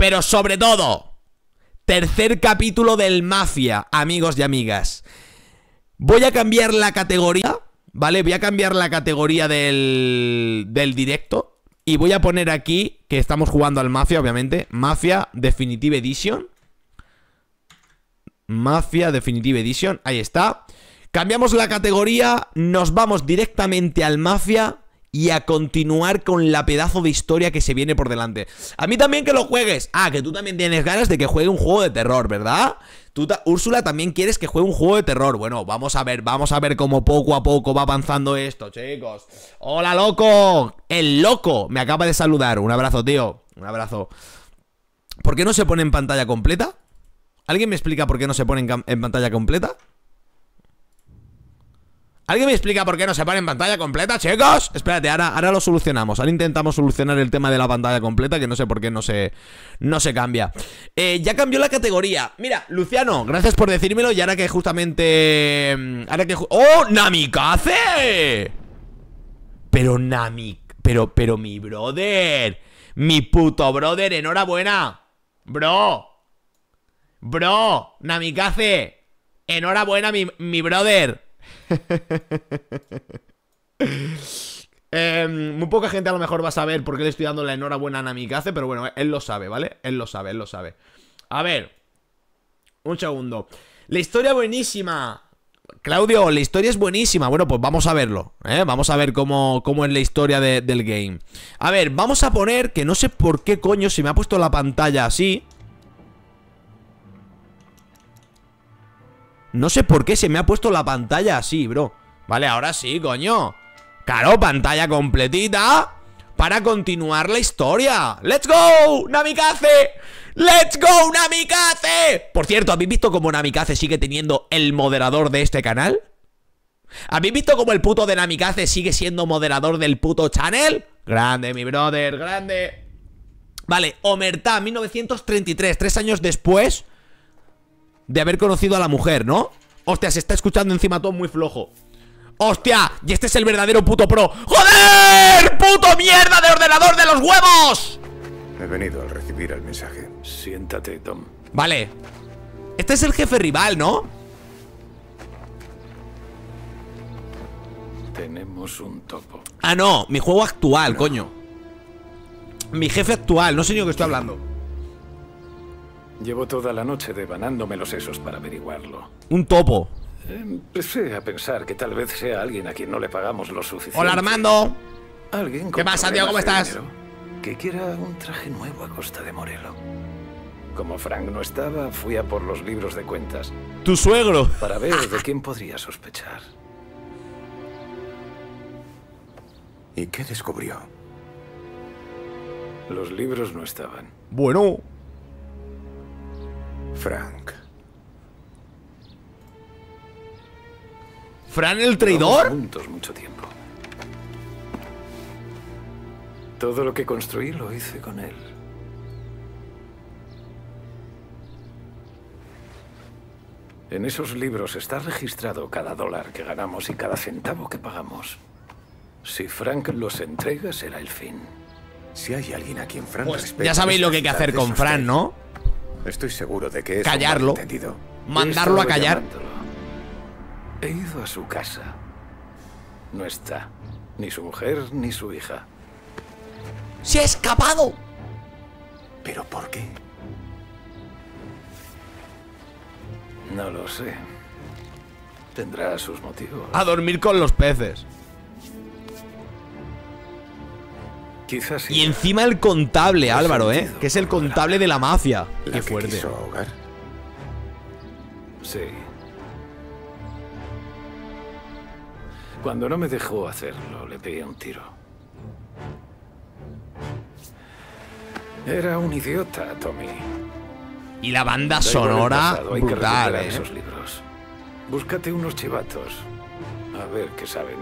Pero sobre todo, tercer capítulo del Mafia, amigos y amigas. Voy a cambiar la categoría, ¿vale? Voy a cambiar la categoría del directo. Y voy a poner aquí que estamos jugando al Mafia, obviamente. Mafia Definitive Edition. Mafia Definitive Edition, ahí está. Cambiamos la categoría, nos vamos directamente al Mafia y a continuar con la pedazo de historia que se viene por delante. A mí también que lo juegues. Ah, que tú también tienes ganas de que juegue un juego de terror, ¿verdad? Tú, Úrsula, también quieres que juegue un juego de terror. Bueno, vamos a ver cómo poco a poco va avanzando esto, chicos. ¡Hola, loco! El loco me acaba de saludar. Un abrazo, tío. Un abrazo. ¿Por qué no se pone en pantalla completa? ¿Alguien me explica por qué no se pone en pantalla completa? ¿Alguien me explica por qué no se pone en pantalla completa, chicos? Espérate, ahora lo solucionamos. Ahora intentamos solucionar el tema de la pantalla completa, que no sé por qué no se cambia. Ya cambió la categoría. Mira, Luciano, gracias por decírmelo. Y ahora que justamente... ¡Oh, Namikaze! Pero mi brother, mi puto brother, enhorabuena. Bro, Namikaze, enhorabuena, mi brother. Muy poca gente a lo mejor va a saber por qué le estoy dando la enhorabuena a Namikaze, pero bueno, él lo sabe, ¿vale? Él lo sabe. A ver, un segundo. La historia buenísima. Claudio, la historia es buenísima. Bueno, pues vamos a verlo, ¿eh? Vamos a ver cómo es la historia del game. A ver, vamos a poner que no sé por qué coño se me ha puesto la pantalla así. No sé por qué se me ha puesto la pantalla así, bro. Vale, ahora sí, coño. Claro, pantalla completita para continuar la historia. ¡Let's go, Namikaze! ¡Let's go, Namikaze! Por cierto, ¿habéis visto cómo Namikaze sigue teniendo el moderador de este canal? ¿Habéis visto cómo el puto de Namikaze sigue siendo moderador del puto channel? Grande, mi brother, grande. Vale, Omerta, 1933, 3 años después de haber conocido a la mujer, ¿no? Hostia, se está escuchando encima todo muy flojo. ¡Hostia! Y este es el verdadero puto pro. ¡Joder! ¡Puto mierda de ordenador de los huevos! He venido al recibir el mensaje. Siéntate, Tom. Vale. Este es el jefe rival, ¿no? Tenemos un topo. Ah, no, mi juego actual, coño. Mi jefe actual, no sé ni de qué estoy hablando. Llevo toda la noche devanándome los sesos para averiguarlo. Un topo. Empecé a pensar que tal vez sea alguien a quien no le pagamos lo suficiente. Hola, Armando. Alguien con ¿Qué pasa, tío? ¿Cómo problemas de estás? dinero, que quiera un traje nuevo a costa de Morello. Como Frank no estaba, fui a por los libros de cuentas. Tu suegro. Para ver de quién podría sospechar. ¿Y qué descubrió? Los libros no estaban. Bueno. Frank. ¿Fran el traidor? Llevamos juntos mucho tiempo. Todo lo que construí lo hice con él. En esos libros está registrado cada dólar que ganamos y cada centavo que pagamos. Si Frank los entrega, será el fin. Si hay alguien a quien Frank Pues respeta, ya sabéis lo que hay que hacer con Fran, ¿no? Estoy seguro de que es callarlo. un malentendido. Mandarlo a callar. Llamándolo. He ido a su casa. No está. Ni su mujer, ni su hija. ¡Se ha escapado! ¿Pero por qué? No lo sé. Tendrá sus motivos. A dormir con los peces. Quizás sí. Y encima el contable, He Álvaro, sentido que es el por la contable de la mafia. ¿La Qué que fuerte. quiso ahogar? Sí. Cuando no me dejó hacerlo, le pegué un tiro. Era un idiota, Tommy. Y la banda Da igual el sonora pasado, hay que brutal, recuperar ¿eh? esos libros. Búscate unos chivatos. A ver qué saben.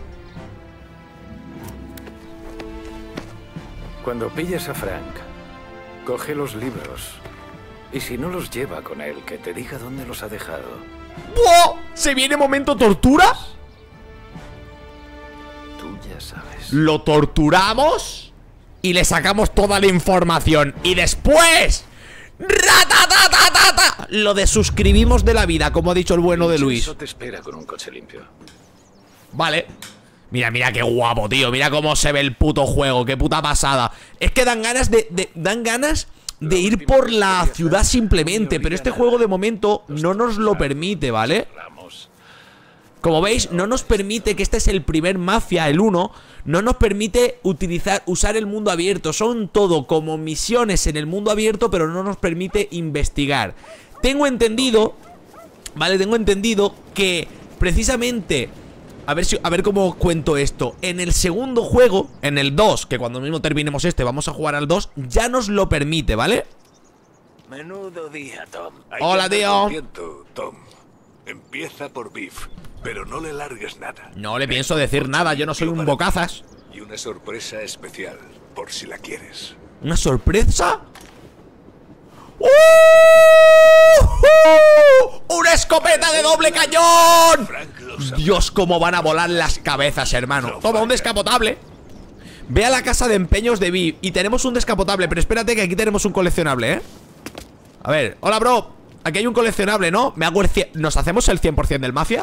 Cuando pilles a Frank, coge los libros. Y si no los lleva con él, que te diga dónde los ha dejado. ¡Buah! ¿Se viene momento tortura? Tú ya sabes. ¿Lo torturamos? y le sacamos toda la información. Y después... ¡Ratatatatata! Lo de suscribimos de la vida, como ha dicho el bueno de Luis. Eso te espera con un coche limpio. Vale. Mira, mira qué guapo, tío. Mira cómo se ve el puto juego. Qué puta pasada. Es que dan ganas de ir por la ciudad simplemente. Pero este juego de momento no nos lo permite, ¿vale? Como veis, no nos permite, que este es el primer Mafia, el 1. No nos permite usar el mundo abierto. Son todo como misiones en el mundo abierto, pero no nos permite investigar. Tengo entendido, ¿vale? Tengo entendido que precisamente... A ver cómo cuento esto. En el segundo juego, en el 2, que cuando mismo terminemos este vamos a jugar al 2, ya nos lo permite, ¿vale? Menudo día, Tom. Hola, tío. Tom. Empieza por Biff, pero no le largues nada. No le pienso decir nada, yo no soy un bocazas. Y una sorpresa especial, por si la quieres. ¿Una sorpresa? ¡Una escopeta de doble cañón! Dios, cómo van a volar las cabezas, hermano. Toma, un descapotable. Ve a la casa de empeños de Viv. Y tenemos un descapotable, pero espérate que aquí tenemos un coleccionable, ¿eh? A ver, hola, bro. Aquí hay un coleccionable, ¿no? ¿Nos hacemos el 100% del Mafia?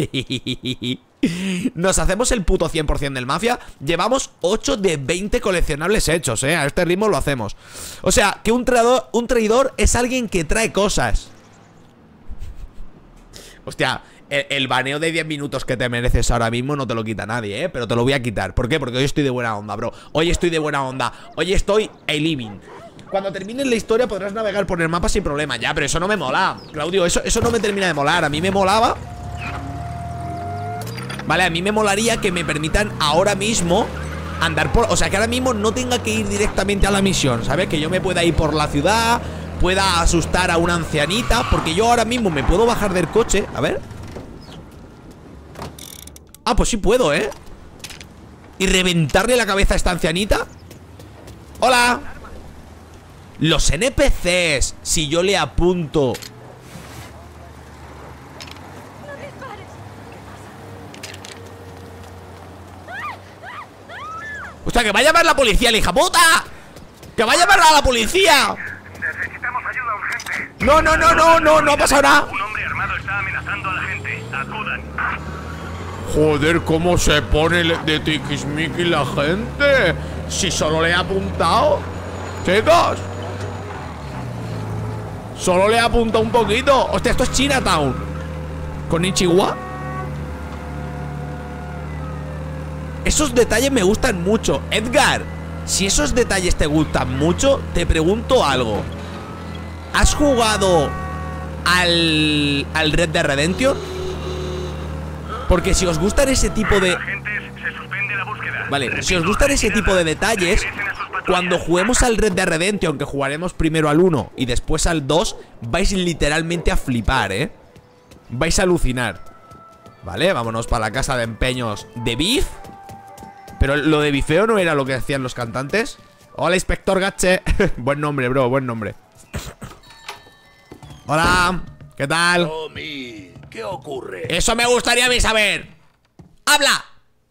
Nos hacemos el puto 100% del Mafia. Llevamos 8 de 20 coleccionables hechos, ¿eh? A este ritmo lo hacemos. O sea, que un traidor es alguien que trae cosas. Hostia, el baneo de 10 minutos que te mereces ahora mismo no te lo quita nadie, ¿eh? Pero te lo voy a quitar. ¿Por qué? Porque hoy estoy de buena onda, bro. Hoy estoy de buena onda. Hoy estoy a living. Cuando termines la historia podrás navegar por el mapa sin problema. Ya, pero eso no me mola, Claudio, eso no me termina de molar. A mí me molaba. Vale, a mí me molaría que me permitan ahora mismo andar por... O sea, que ahora mismo no tenga que ir directamente a la misión, ¿sabes? Que yo me pueda ir por la ciudad, pueda asustar a una ancianita. Porque yo ahora mismo me puedo bajar del coche. A ver. Ah, pues sí puedo, ¿eh? Y reventarle la cabeza a esta ancianita. ¡Hola! Los NPCs, si yo le apunto... ¡Hostia, que va a llamar la policía, la hija puta! ¡Que va a llamar a la policía! Necesitamos ayuda urgente. No ha pasado nada. Un hombre armado está amenazando a la gente. Acudan. Joder, cómo se pone de tiquismiqui la gente. Si solo le he apuntado. Chicos, solo le he apuntado un poquito. Hostia, esto es Chinatown. Con Ichiwa. Esos detalles me gustan mucho. Edgar, si esos detalles te gustan mucho, te pregunto algo. ¿Has jugado al Red Dead Redemption? Porque si os gustan ese tipo de... Vale, si os gustan ese tipo de detalles, cuando juguemos al Red Dead Redemption, que jugaremos primero al 1 y después al 2, vais literalmente a flipar, ¿eh? Vais a alucinar. Vale, vámonos para la casa de empeños de Biff. Pero lo de bifeo no era lo que hacían los cantantes. Hola, Inspector Gache. Buen nombre, bro, buen nombre. Hola, ¿qué tal? Tommy, ¿qué ocurre? Eso me gustaría a mí saber. ¡Habla!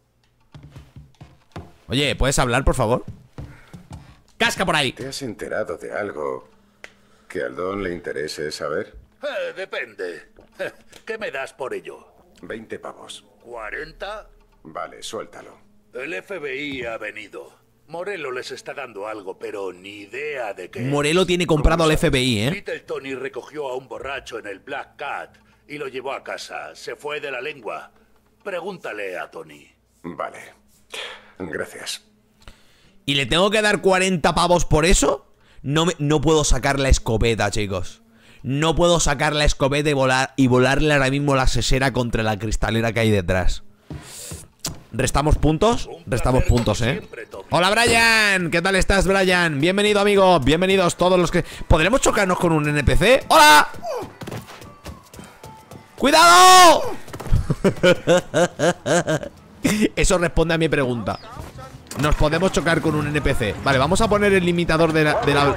Oye, ¿puedes hablar, por favor? ¡Casca por ahí! ¿Te has enterado de algo que al Don le interese saber? Depende. ¿Qué me das por ello? 20 pavos. ¿40? Vale, suéltalo. El FBI ha venido. Morello les está dando algo, pero ni idea de qué. Morello tiene comprado al FBI, ¿eh? Little Tony recogió a un borracho en el Black Cat y lo llevó a casa. Se fue de la lengua. Pregúntale a Tony. Vale. Gracias. ¿Y le tengo que dar 40 pavos por eso? No puedo sacar la escopeta, chicos. No puedo sacar la escopeta y volarle ahora mismo la sesera contra la cristalera que hay detrás. ¿Restamos puntos? Restamos puntos, ¿eh? Hola, Brian. ¿Qué tal estás, Brian? Bienvenido, amigo. Bienvenidos todos los que... ¿Podremos chocarnos con un NPC? ¡Hola! ¡Cuidado! Eso responde a mi pregunta. Nos podemos chocar con un NPC. Vale, vamos a poner el limitador de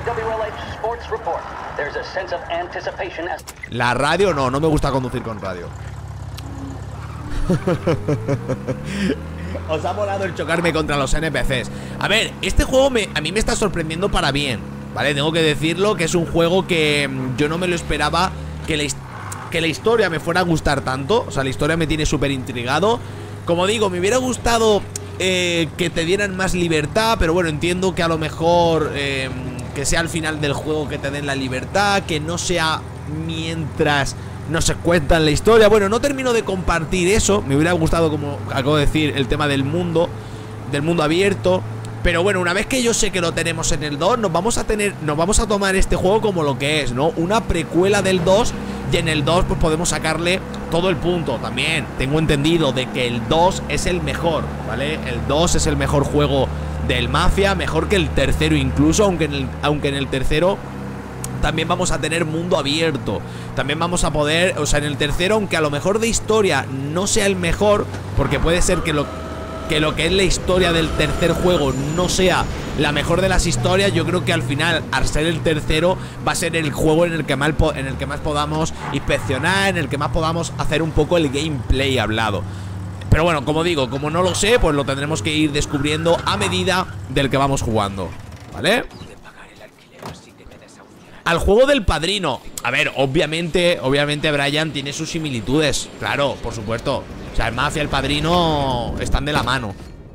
la radio. No me gusta conducir con radio. Os ha molado el chocarme contra los NPCs. A ver, este juego a mí me está sorprendiendo para bien, ¿vale? Tengo que decirlo, que es un juego que yo no me lo esperaba que la historia me fuera a gustar tanto. O sea, la historia me tiene súper intrigado. Como digo, me hubiera gustado que te dieran más libertad, pero bueno, entiendo que a lo mejor que sea al final del juego que te den la libertad, que no sea mientras no se cuenta la historia. Bueno, no termino de compartir eso. Me hubiera gustado, como acabo de decir, el tema del mundo abierto. Pero bueno, una vez que yo sé que lo tenemos en el 2, nos vamos a tomar este juego como lo que es, ¿no? Una precuela del 2. Y en el 2 pues podemos sacarle todo el punto. También tengo entendido de que el 2 es el mejor, ¿vale? El 2 es el mejor juego del Mafia, mejor que el tercero incluso, aunque en el tercero también vamos a tener mundo abierto. También vamos a poder, o sea, en el tercero, aunque a lo mejor de historia no sea el mejor, porque puede ser que lo que es la historia del tercer juego no sea la mejor de las historias, yo creo que al final, al ser el tercero, va a ser el juego en el que más podamos inspeccionar, en el que más podamos hacer un poco el gameplay hablado. Pero bueno, como digo, como no lo sé, pues lo tendremos que ir descubriendo a medida del que vamos jugando, ¿vale? Al juego del Padrino. A ver, obviamente Brian tiene sus similitudes. Claro, por supuesto. O sea, el Mafia y el Padrino están de la mano.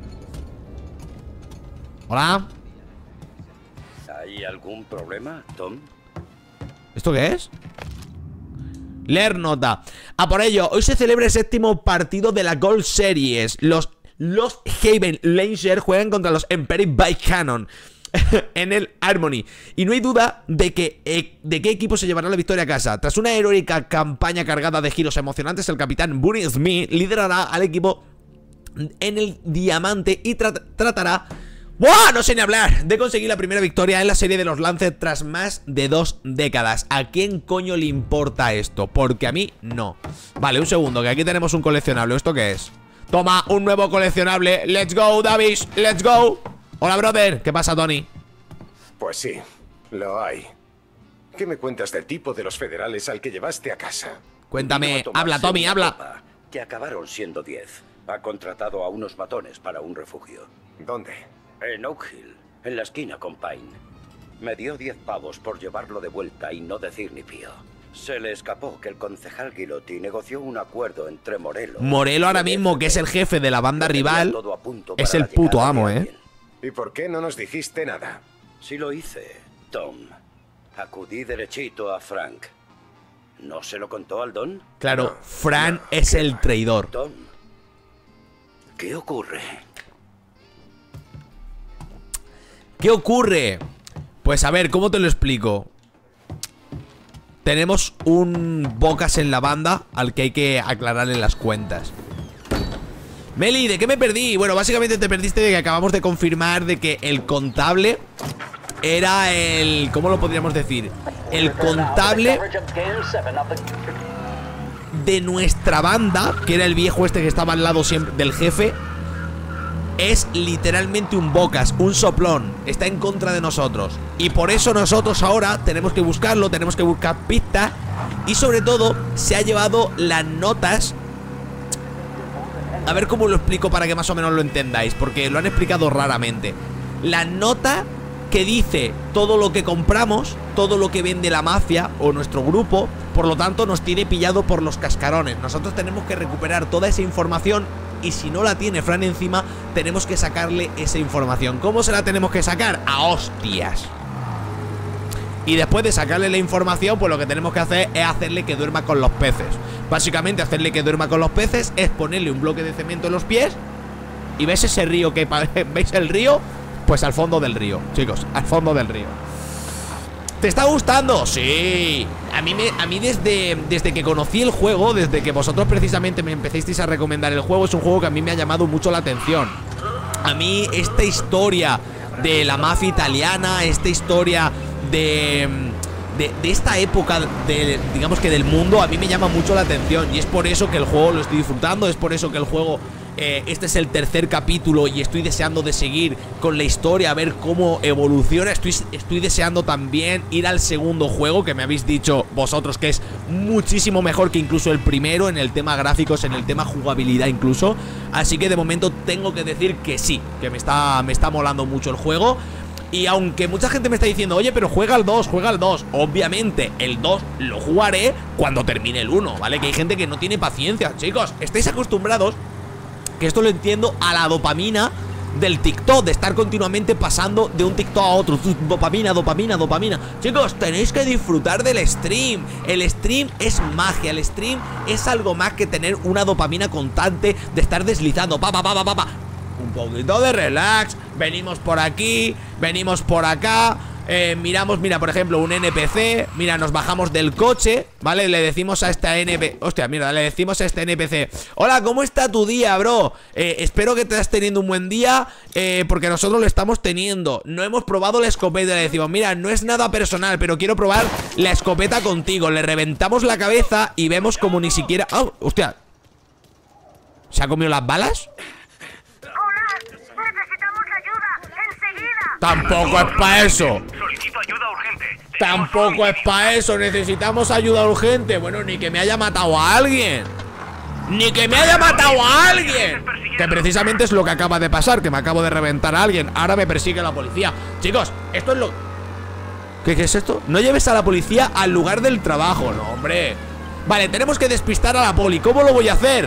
Hola. ¿Hay algún problema, Tom? ¿Esto qué es? Leer nota. A por ello, hoy se celebra el 7º partido de la Gold Series. Los Haven Lancers juegan contra los Empire by Cannon en el Harmony. Y no hay duda de qué equipo se llevará la victoria a casa. Tras una heroica campaña cargada de giros emocionantes, el capitán Bunny Smith liderará al equipo en el diamante y tratará... ¡Buah! No sé ni hablar. De conseguir la primera victoria en la serie de los Lancers tras más de 2 décadas. ¿A quién coño le importa esto? Porque a mí no. Vale, un segundo, que aquí tenemos un coleccionable. ¿Esto qué es? Toma, un nuevo coleccionable. Let's go, Davis, let's go. Hola, brother. ¿Qué pasa, Tony? Pues sí, lo hay. ¿Qué me cuentas del tipo de los federales al que llevaste a casa? Cuéntame, habla, Tommy, habla. Que acabaron siendo 10. Ha contratado a unos matones para un refugio. ¿Dónde? En Oak Hill, en la esquina con Pine. Me dio 10 pavos por llevarlo de vuelta y no decir ni pío. Se le escapó que el concejal Guilotti negoció un acuerdo entre Morello... Morello ahora mismo, que es el jefe de la banda rival, es el puto amo, ¿eh? ¿Y por qué no nos dijiste nada? Sí lo hice, Tom. Acudí derechito a Frank. ¿No se lo contó al Don? Claro, No, Frank no, es el traidor. Tom, ¿qué ocurre? ¿Qué ocurre? Pues a ver, ¿cómo te lo explico? Tenemos un bocas en la banda al que hay que aclararle las cuentas. Meli, ¿de qué me perdí? Bueno, básicamente te perdiste de que acabamos de confirmar de que el contable era el... ¿Cómo lo podríamos decir? El contable de nuestra banda, que era el viejo este que estaba al lado siempre del jefe. Es literalmente un bocas, un soplón. Está en contra de nosotros. Y por eso nosotros ahora tenemos que buscarlo, tenemos que buscar pistas. Y sobre todo, se ha llevado las notas. A ver cómo lo explico para que más o menos lo entendáis, porque lo han explicado raramente. La nota que dice todo lo que compramos, todo lo que vende la mafia o nuestro grupo. Por lo tanto, nos tiene pillado por los cascarones. Nosotros tenemos que recuperar toda esa información. Y si no la tiene Fran encima, tenemos que sacarle esa información. ¿Cómo se la tenemos que sacar? A hostias. Y después de sacarle la información, pues lo que tenemos que hacer es hacerle que duerma con los peces. Básicamente, hacerle que duerma con los peces es ponerle un bloque de cemento en los pies. Y ves ese río que... ¿Veis el río? Pues al fondo del río, chicos, al fondo del río. ¿Te está gustando? Sí. A mí desde que conocí el juego, desde que vosotros precisamente me empezasteis a recomendar el juego, es un juego que a mí me ha llamado mucho la atención. A mí esta historia de la mafia italiana, esta historia de esta época, digamos que del mundo, a mí me llama mucho la atención. Y es por eso que el juego lo estoy disfrutando, es por eso que el juego Este es el tercer capítulo y estoy deseando de seguir con la historia, a ver cómo evoluciona. Estoy deseando también ir al segundo juego, que me habéis dicho vosotros que es muchísimo mejor que incluso el primero, en el tema gráficos, en el tema jugabilidad incluso. Así que de momento tengo que decir que sí, que me está molando mucho el juego. Y aunque mucha gente me está diciendo, oye, pero juega al 2, juega al 2. Obviamente el 2 lo jugaré cuando termine el 1, ¿vale? Que hay gente que no tiene paciencia. Chicos, estáis acostumbrados, que esto lo entiendo, a la dopamina del TikTok, de estar continuamente pasando de un TikTok a otro. Dopamina, dopamina, dopamina. Chicos, tenéis que disfrutar del stream. El stream es magia, el stream es algo más que tener una dopamina constante de estar deslizando. Un poquito de relax. Venimos por aquí, venimos por acá. Miramos, mira, por ejemplo, un NPC. Mira, nos bajamos del coche, ¿vale? Le decimos a esta NPC... Hostia, mira, le decimos a este NPC: hola, ¿cómo está tu día, bro? Espero que te estés teniendo un buen día, porque nosotros lo estamos teniendo. No hemos probado la escopeta. Le decimos: mira, no es nada personal, pero quiero probar la escopeta contigo. Le reventamos la cabeza y vemos como ni siquiera... ¡Oh, hostia! ¿Se ha comido las balas? Tampoco es para eso. Solicito ayuda urgente. Tampoco es para eso. Necesitamos ayuda urgente. Bueno, ni que me haya matado a alguien. Ni que me haya matado a alguien. Que precisamente es lo que acaba de pasar, que me acabo de reventar a alguien. Ahora me persigue la policía. Chicos, esto es lo... ¿Qué es esto? No lleves a la policía al lugar del trabajo. No, hombre. Vale, tenemos que despistar a la poli. ¿Cómo lo voy a hacer?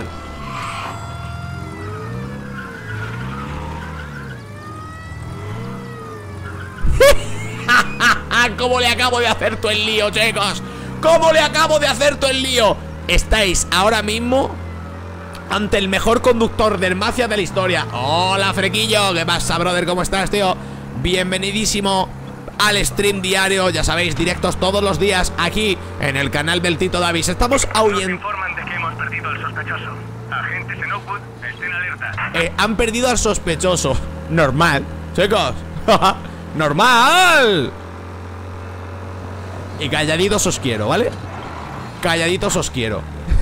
¿Cómo le acabo de hacer todo el lío, chicos? ¿Cómo le acabo de hacer todo el lío? Estáis ahora mismo ante el mejor conductor del Mafia de la historia. Hola, Frequillo, ¿qué pasa, brother? ¿Cómo estás, tío? Bienvenidísimo al stream diario. Ya sabéis, directos todos los días aquí en el canal del Tito Davis. Estamos ahuyendo... informan de que hemos perdido al sospechoso. Agentes en Oakwood, estén alerta. Han perdido al sospechoso. Normal, chicos. ¡Normal! Y calladitos os quiero, ¿vale? Calladitos os quiero.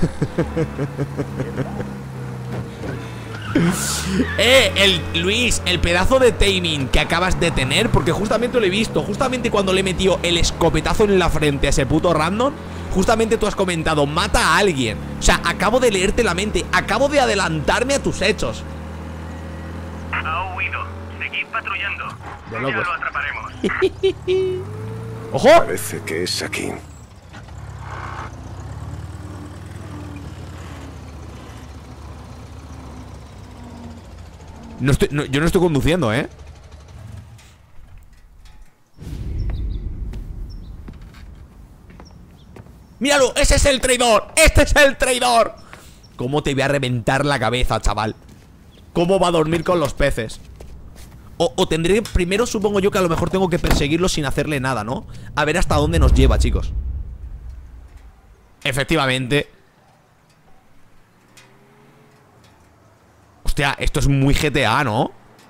Luis, el pedazo de timing que acabas de tener, porque justamente lo he visto. Justamente cuando le he metido el escopetazo en la frente a ese puto random, justamente tú has comentado: mata a alguien. O sea, acabo de leerte la mente. Acabo de adelantarme a tus hechos. Ha huido. Seguid patrullando. De Ya locos. lo atraparemos. ¡Ojo! Parece que es aquí. Yo no estoy conduciendo, ¿eh? ¡Míralo! ¡Ese es el traidor! ¡Este es el traidor! ¿Cómo te voy a reventar la cabeza, chaval? ¿Cómo va a dormir con los peces? O tendré... Primero supongo yo que a lo mejor tengo que perseguirlo sin hacerle nada, ¿no? A ver hasta dónde nos lleva, chicos. Efectivamente. Hostia, esto es muy GTA, ¿no?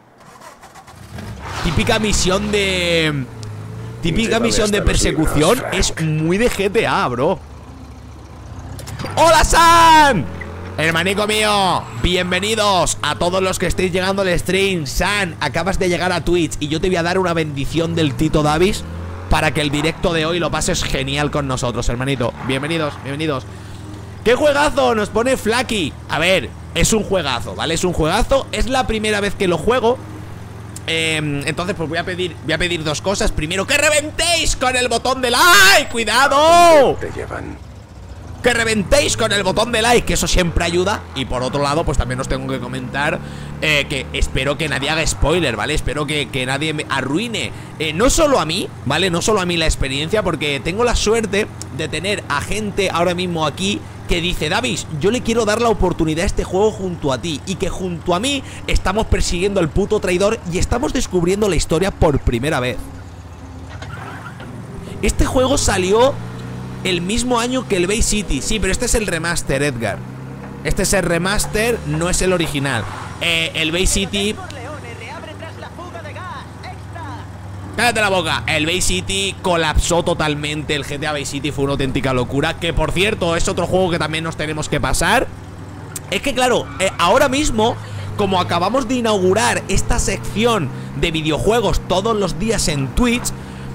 Típica misión de... Típica misión de persecución. Es muy de GTA, bro. ¡Hola, San! Hermanico mío, bienvenidos a todos los que estéis llegando al stream. San, acabas de llegar a Twitch y yo te voy a dar una bendición del Tito Davis para que el directo de hoy lo pases genial con nosotros, hermanito. Bienvenidos, bienvenidos. ¡Qué juegazo! Nos pone Flaky. A ver, es un juegazo, ¿vale? Es un juegazo, es la primera vez que lo juego. Entonces pues voy a pedir dos cosas. Primero, que reventéis con el botón de like. ¡Cuidado! Te llevan. Que reventéis con el botón de like, que eso siempre ayuda. Y por otro lado, pues también os tengo que comentar que espero que nadie haga spoiler, ¿vale? Espero que nadie me arruine no solo a mí, ¿vale? No solo a mí la experiencia, porque tengo la suerte de tener a gente ahora mismo aquí que dice: Davis, yo le quiero dar la oportunidad a este juego junto a ti. Y que junto a mí estamos persiguiendo al puto traidor y estamos descubriendo la historia por primera vez. Este juego salió el mismo año que el Vice City. Sí, pero este es el remaster, Edgar. Este es el remaster, no es el original. El Vice City... ¡Cállate la boca! El Vice City colapsó totalmente. El GTA Vice City fue una auténtica locura. Que por cierto, es otro juego que también nos tenemos que pasar. es que claro, ahora mismo, como acabamos de inaugurar esta sección de videojuegos todos los días en Twitch,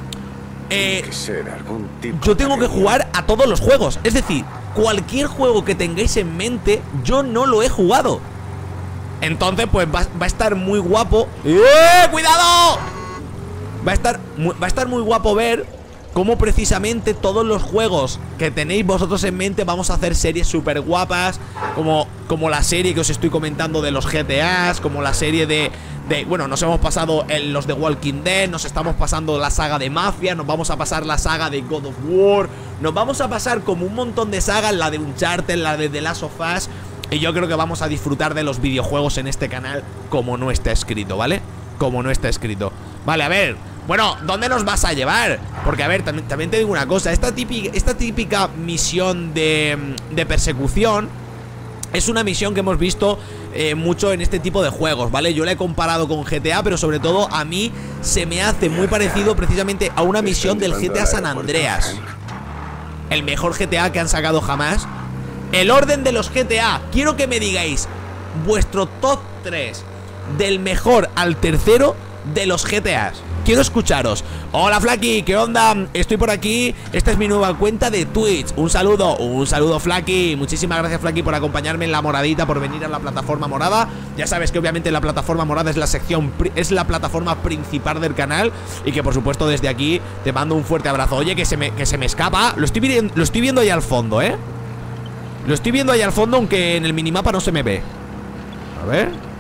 yo tengo que jugar a todos los juegos. Es decir, cualquier juego que tengáis en mente, yo no lo he jugado. Entonces, pues va a estar muy guapo. ¡Cuidado! Va a estar muy guapo ver cómo precisamente todos los juegos que tenéis vosotros en mente vamos a hacer series súper guapas, como la serie que os estoy comentando de los GTAs, como la serie de bueno, nos hemos pasado en los de Walking Dead, nos estamos pasando la saga de Mafia, nos vamos a pasar la saga de God of War, nos vamos a pasar como un montón de sagas, la de Uncharted, la de The Last of Us, y yo creo que vamos a disfrutar de los videojuegos en este canal como no está escrito, ¿vale? Como no está escrito. Vale, a ver, bueno, ¿dónde nos vas a llevar? Porque, a ver, también te digo una cosa, esta típica misión de persecución es una misión que hemos visto mucho en este tipo de juegos, ¿vale? Yo la he comparado con GTA, pero sobre todo a mí se me hace muy parecido precisamente a una misión del GTA San Andreas. El mejor GTA que han sacado jamás. El orden de los GTA. Quiero que me digáis vuestro top 3 del mejor al tercero de los GTAs. Quiero escucharos. Hola Flaky, ¿qué onda? Estoy por aquí. Esta es mi nueva cuenta de Twitch. Un saludo Flaky. Muchísimas gracias Flaky por acompañarme en la moradita, por venir a la plataforma morada. Ya sabes que obviamente la plataforma morada es la plataforma principal del canal. Y que por supuesto desde aquí te mando un fuerte abrazo. Oye, que se me escapa. Lo estoy viendo ahí al fondo, ¿eh? Lo estoy viendo ahí al fondo, aunque en el minimapa no se me ve. A ver.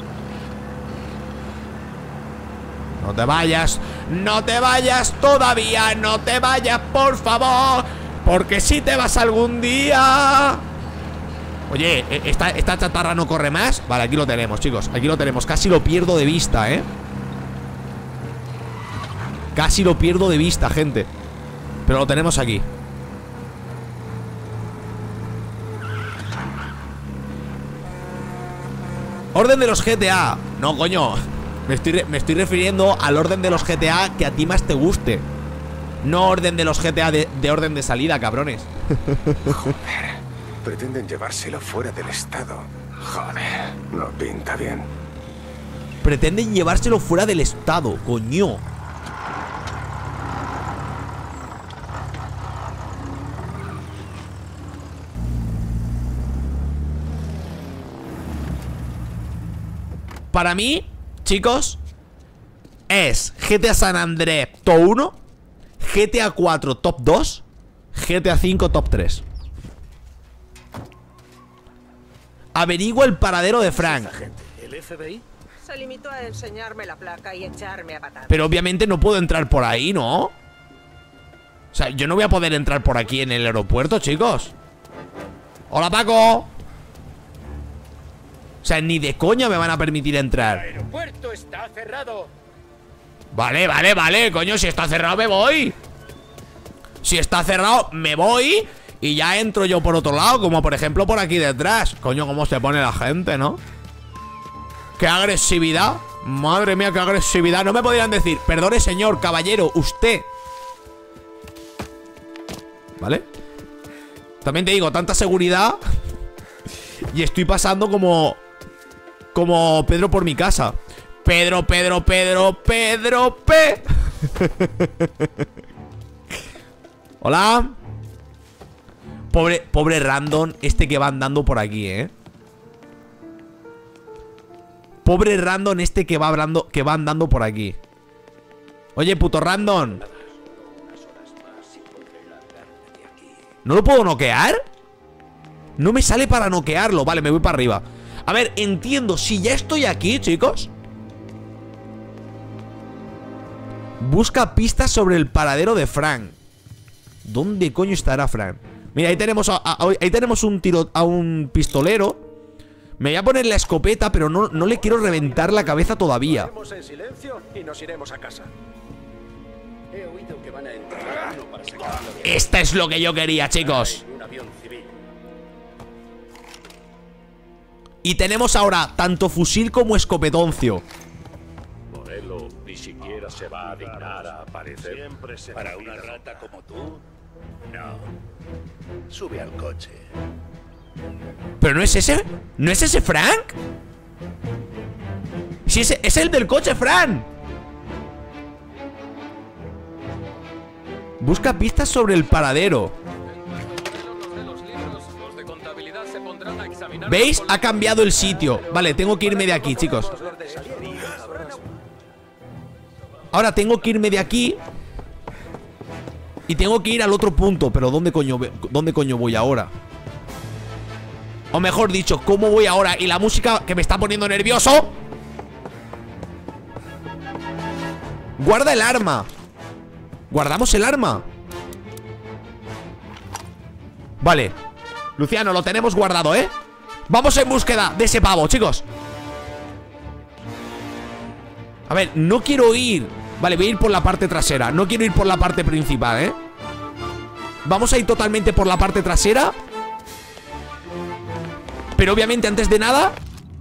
No te vayas todavía, no te vayas, por favor, porque si te vas algún día. Oye, esta chatarra no corre más. Vale, aquí lo tenemos, chicos, aquí lo tenemos. Casi lo pierdo de vista, casi lo pierdo de vista, gente. Pero lo tenemos aquí. Orden de los GTA. No, coño, me estoy refiriendo al orden de los GTA que a ti más te guste. No orden de los GTA de orden de salida, cabrones. Joder, pretenden llevárselo fuera del estado. Joder, no pinta bien. Pretenden llevárselo fuera del estado, coño. Para mí, chicos, es GTA San Andreas top 1, GTA 4 top 2, GTA 5 top 3. Averigua el paradero de Frank. ¿El FBI? Se limitó a enseñarme la placa y echarme a patadas. Pero obviamente no puedo entrar por ahí, ¿no? O sea, yo no voy a poder entrar por aquí en el aeropuerto, chicos. Hola, Paco. O sea, ni de coña me van a permitir entrar. El aeropuerto está cerrado. Vale, coño, si está cerrado me voy. Si está cerrado me voy y ya entro yo por otro lado, como por ejemplo por aquí detrás. Coño, cómo se pone la gente, ¿no? ¡Qué agresividad! Madre mía, qué agresividad. No me podrían decir, perdone señor, caballero, usted. ¿Vale? También te digo, tanta seguridad. Y estoy pasando como Pedro por mi casa. Pedro P. Hola. Pobre random este que va andando por aquí, Pobre random este que va andando por aquí. Oye, puto random, ¿no lo puedo noquear? No me sale para noquearlo. Vale, me voy para arriba. A ver, entiendo, si ya estoy aquí, chicos. Busca pistas sobre el paradero de Frank. ¿Dónde coño estará Frank? Mira, ahí tenemos a un pistolero. Me voy a poner la escopeta, pero no le quiero reventar la cabeza todavía. Estaremos en silencio y nos iremos a casa. He oído que van a entrar para sacarlo de... Esta es lo que yo quería, chicos. Un avión civil. Y tenemos ahora tanto fusil como escopetoncio. Morello ni siquiera se va a dignar a aparecer. Siempre se para una rata como tú. No. Sube al coche. ¿Pero no es ese? ¿No es ese Frank? Sí, es el del coche, Frank. Busca pistas sobre el paradero. ¿Veis? Ha cambiado el sitio. Vale, tengo que irme de aquí, chicos. Ahora tengo que irme de aquí y tengo que ir al otro punto. Pero ¿dónde coño voy ahora? O mejor dicho, ¿cómo voy ahora? Y la música que me está poniendo nervioso. Guarda el arma. Guardamos el arma. Vale, Luciano, lo tenemos guardado, ¿eh? Vamos en búsqueda de ese pavo, chicos. A ver, no quiero ir. Vale, voy a ir por la parte trasera. No quiero ir por la parte principal, ¿eh? Vamos a ir totalmente por la parte trasera. Pero obviamente, antes de nada,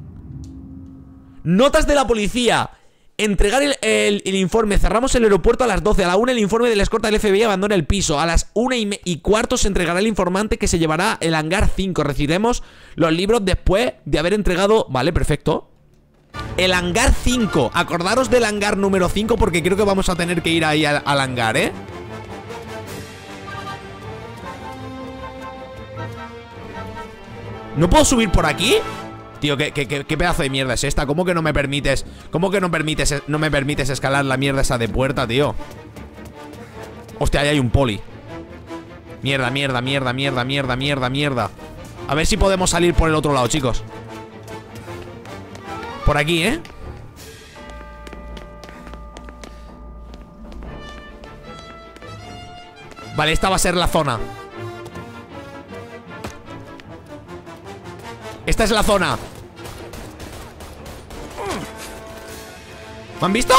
notas de la policía. Entregar el informe. Cerramos el aeropuerto a las 12. A la 1 el informe de la escolta del FBI abandona el piso. A las 1:15 se entregará el informante que se llevará el hangar 5. Recibiremos los libros después de haber entregado... Vale, perfecto. El hangar 5. Acordaros del hangar número 5 porque creo que vamos a tener que ir ahí al hangar, ¿eh? ¿No puedo subir por aquí? Tío, ¿qué pedazo de mierda es esta? ¿Cómo que no me permites? ¿Cómo que no me permites escalar la mierda esa de puerta, tío? Hostia, ahí hay un poli. Mierda, mierda, mierda, mierda, mierda, mierda, mierda. A ver si podemos salir por el otro lado, chicos. Por aquí, ¿eh? Vale, esta va a ser la zona. Esta es la zona. ¿Me han visto?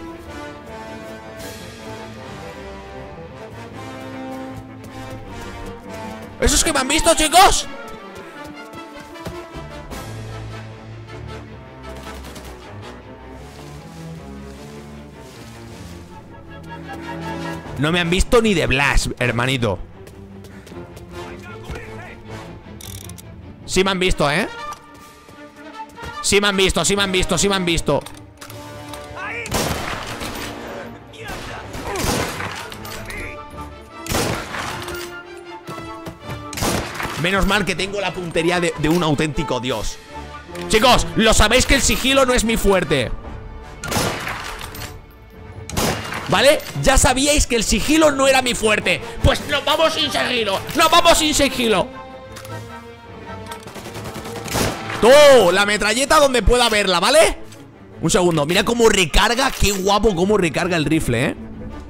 ¿Esos que me han visto, chicos? No me han visto ni de Blas, hermanito. Sí me han visto, ¿eh? Sí me han visto, sí me han visto, sí me han visto. Menos mal que tengo la puntería de un auténtico dios. Chicos, lo sabéis que el sigilo no es mi fuerte, ¿vale? Ya sabíais que el sigilo no era mi fuerte. Pues nos vamos sin sigilo. Nos vamos sin sigilo. ¡Tú! La metralleta donde pueda verla, ¿vale? Un segundo, mira cómo recarga. Qué guapo cómo recarga el rifle, ¿eh?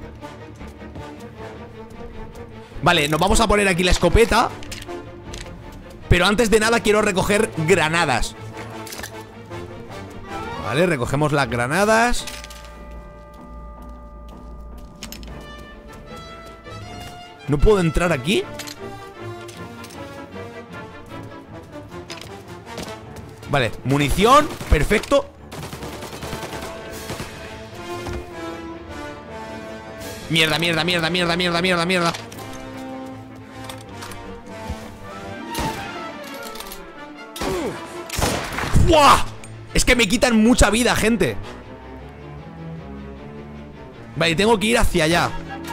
Vale, nos vamos a poner aquí la escopeta. Pero antes de nada quiero recoger granadas. Vale, recogemos las granadas. ¿No puedo entrar aquí? Vale, munición, perfecto. Mierda, mierda, mierda, mierda, mierda, mierda, mierda. ¡Buah! Es que me quitan mucha vida, gente. Vale, tengo que ir hacia allá.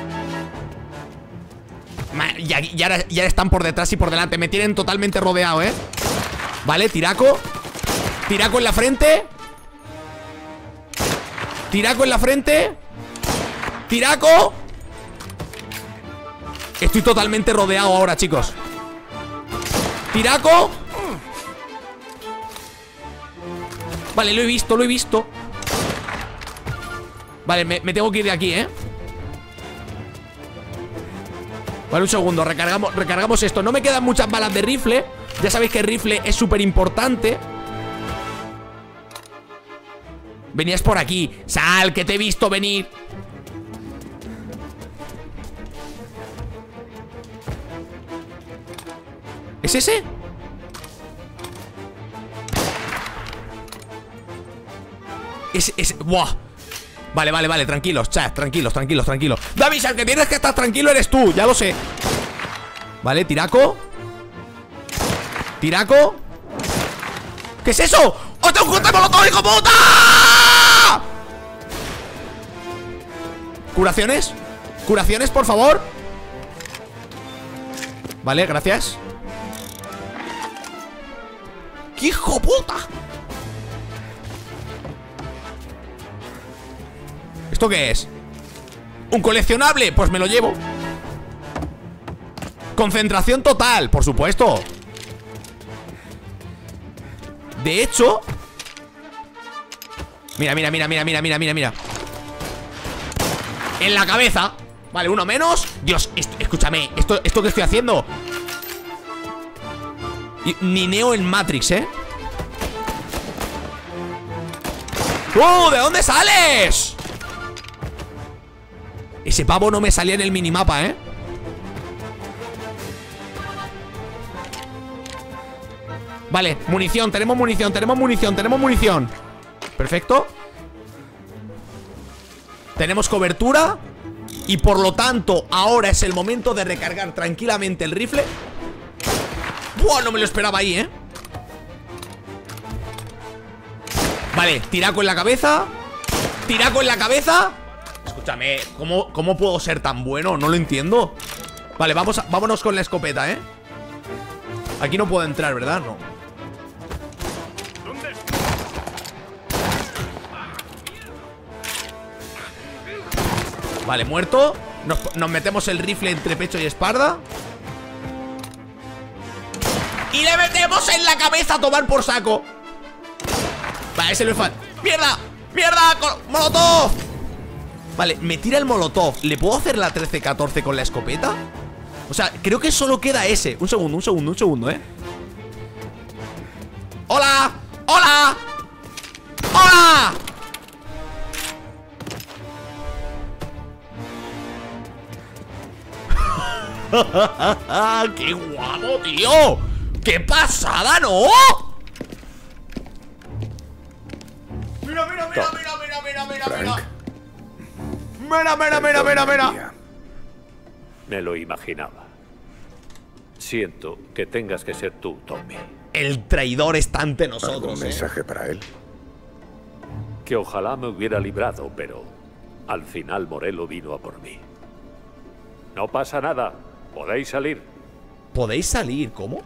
Ya están por detrás y por delante. Me tienen totalmente rodeado, ¿eh? Vale, tiraco. Tiraco en la frente. Tiraco en la frente. Tiraco. Estoy totalmente rodeado ahora, chicos. Tiraco. Vale, lo he visto, lo he visto. Vale, me tengo que ir de aquí, ¿eh? Vale, un segundo, recargamos esto. No me quedan muchas balas de rifle. Ya sabéis que el rifle es súper importante. Venías por aquí. Sal, que te he visto venir. ¿Es ese? ¡Buah! Vale, tranquilos, chat, tranquilos. Davis, el que tienes que estar tranquilo eres tú, ya lo sé. Vale, tiraco. Tiraco. ¿Qué es eso? ¡Oh, tengo un cohete molotov, hijo puta! ¿Curaciones? ¿Curaciones, por favor? Vale, gracias. ¡Qué hijo puta! ¿Esto qué es? ¿Un coleccionable? Pues me lo llevo. Concentración total, por supuesto. De hecho, mira. En la cabeza. Vale, uno menos. Dios, escúchame, esto que estoy haciendo. Ni Neo en Matrix, ¿eh? ¿De dónde sales? Ese pavo no me salía en el minimapa, ¿eh? Vale, munición, tenemos munición. Perfecto. Tenemos cobertura. Y por lo tanto, ahora es el momento de recargar tranquilamente el rifle. ¡Buah! No me lo esperaba ahí, ¿eh? Vale, tiraco en la cabeza. Escúchame, ¿cómo puedo ser tan bueno? No lo entiendo. Vale, vámonos con la escopeta, ¿eh? Aquí no puedo entrar, ¿verdad? No. Vale, muerto. Nos metemos el rifle entre pecho y espalda. Y le metemos en la cabeza a tomar por saco. Vale, ese lo falta. ¡Mierda! ¡Molotov! Vale, me tira el molotov. ¿Le puedo hacer la 13-14 con la escopeta? O sea, creo que solo queda ese. Un segundo, ¿eh? ¡Hola! ¡Qué guapo, tío! ¡Qué pasada, ¿no? Mira. Mira. Me lo imaginaba. Siento que tengas que ser tú, Tommy. El traidor está ante nosotros. ¿Algún mensaje para él? Que ojalá me hubiera librado, pero al final Morello vino a por mí. No pasa nada. Podéis salir. ¿Podéis salir? ¿Cómo?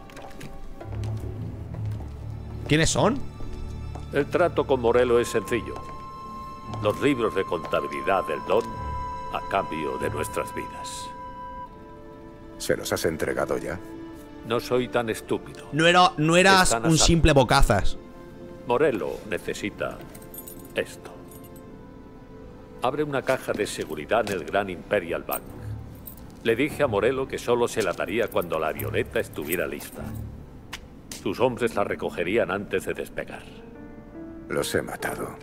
¿Quiénes son? El trato con Morello es sencillo. Los libros de contabilidad del Don a cambio de nuestras vidas. ¿Se los has entregado ya? No soy tan estúpido. No eras un simple bocazas. Morello necesita esto. Abre una caja de seguridad en el Gran Imperial Bank. Le dije a Morello que solo se la daría cuando la avioneta estuviera lista. Sus hombres la recogerían antes de despegar. Los he matado.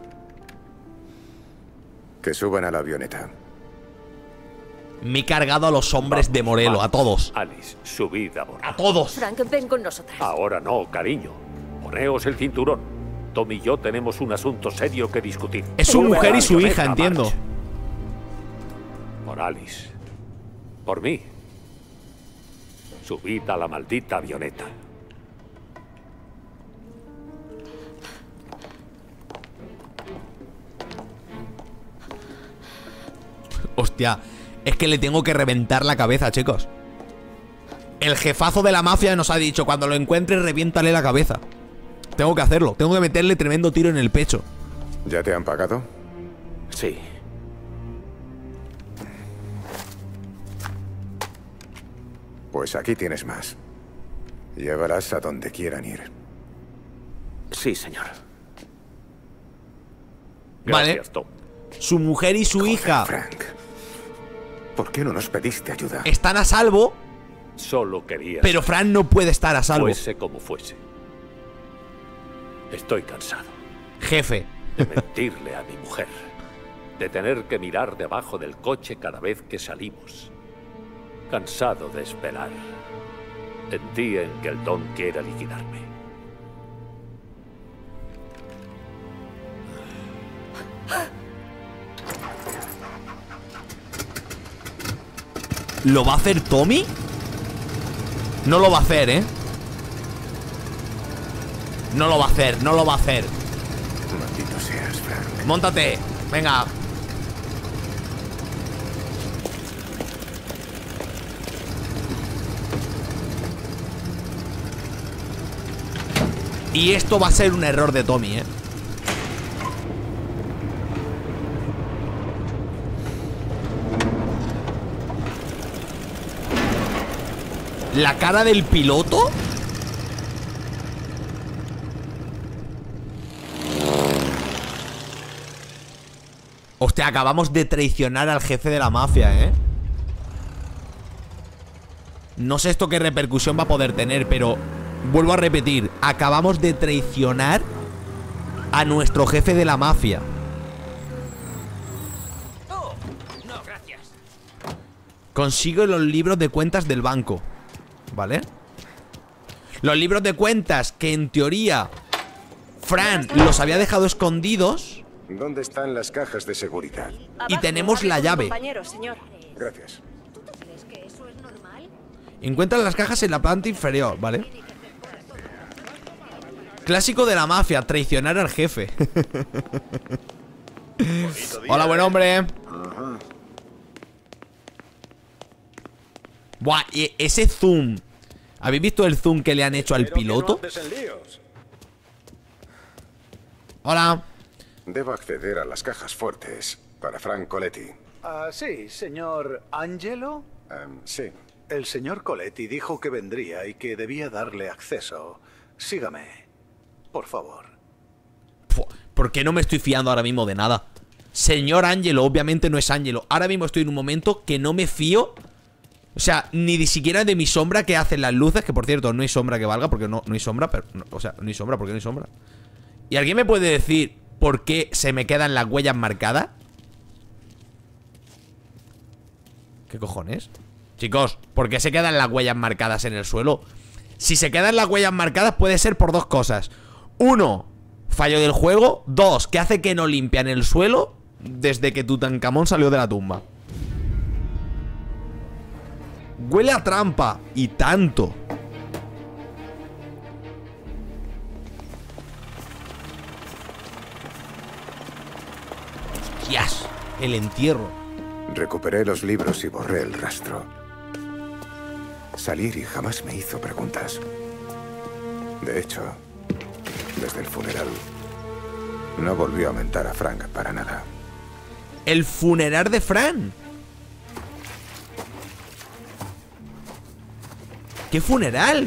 Que suban a la avioneta. Me he cargado a los hombres de Morello, a todos. Alice, subid a bordo. ¡A todos! Frank, ven con nosotras. Ahora no, cariño. Poneos el cinturón. Tom y yo tenemos un asunto serio que discutir. Es su mujer y su hija, entiendo. Por Alice. Por mí. Subid a la maldita avioneta. Hostia, es que le tengo que reventar la cabeza, chicos. El jefazo de la mafia nos ha dicho: cuando lo encuentres, reviéntale la cabeza. Tengo que hacerlo, tengo que meterle tremendo tiro en el pecho. ¿Ya te han pagado? Sí. Pues aquí tienes más. Llévalas a donde quieran ir. Sí, señor. Vale. Gracias, Tom. Su mujer y su Joder, hija Frank. ¿Por qué no nos pediste ayuda? están a salvo, Solo quería pero Frank no puede estar a salvo. fuese como fuese. Estoy cansado Jefe. de mentirle a mi mujer, de tener que mirar debajo del coche cada vez que salimos. Cansado de esperar en día en que el Don quiera liquidarme. ¿Lo va a hacer Tommy? No lo va a hacer, ¿eh? No lo va a hacer, no lo va a hacer. Maldito seas, Frank. Móntate, venga. Y esto va a ser un error de Tommy, ¿eh? La cara del piloto. Hostia, acabamos de traicionar al jefe de la mafia, ¿eh? No sé esto qué repercusión va a poder tener, pero vuelvo a repetir, acabamos de traicionar a nuestro jefe de la mafia. Oh, no, gracias. Consigo los libros de cuentas del banco, ¿vale? Los libros de cuentas que en teoría Fran los había dejado escondidos. ¿Dónde están las cajas de seguridad? Y tenemos la llave. Señor. Gracias. Encuentran las cajas en la planta inferior, ¿vale? Clásico de la mafia, traicionar al jefe. Hola, buen hombre. Buah, y ese zoom. ¿Habéis visto el zoom que le han hecho al piloto? Hola. Debo acceder a las cajas fuertes para Frank Coletti. Sí, señor Angelo. Sí. El señor Coletti dijo que vendría y que debía darle acceso. Sígame, por favor. ¿Por qué no me estoy fiando ahora mismo de nada? Señor Angelo, obviamente no es Angelo. Ahora mismo estoy en un momento que no me fío. O sea, ni siquiera de mi sombra que hacen las luces. Que por cierto, no hay sombra que valga, porque no hay sombra, pero, o sea, no hay sombra, porque no hay sombra. ¿Y alguien me puede decir por qué se me quedan las huellas marcadas? ¿Qué cojones? Chicos, ¿por qué se quedan las huellas marcadas en el suelo? Si se quedan las huellas marcadas puede ser por dos cosas. Uno, fallo del juego. Dos, que hace que no limpian el suelo desde que Tutankamón salió de la tumba. Huele a trampa. Y tanto. Hostias, el entierro. Recuperé los libros y borré el rastro. Salieri jamás me hizo preguntas. De hecho, desde el funeral, no volvió a mentar a Frank para nada. ¿El funeral de Fran? ¿Qué funeral?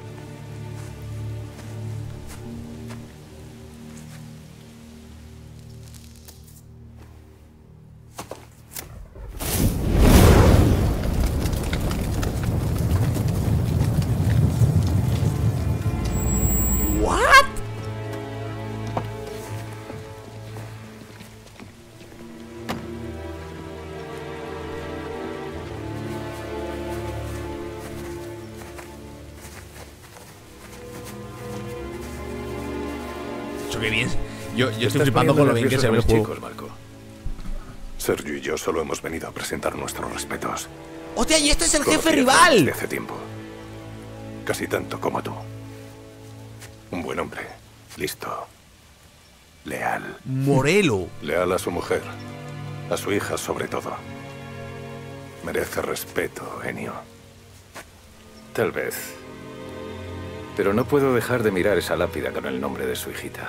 Qué bien. Yo estoy flipando con lo bien que se ve el juego. Chicos, Marco. Sergio y yo solo hemos venido a presentar nuestros respetos. ¡Hostia! ¡Y este es el jefe Conocí a Frank rival! desde hace tiempo. Casi tanto como tú. Un buen hombre. Listo. Leal. Morelo. Leal a su mujer. A su hija sobre todo. Merece respeto, Ennio. Tal vez. Pero no puedo dejar de mirar esa lápida con el nombre de su hijita.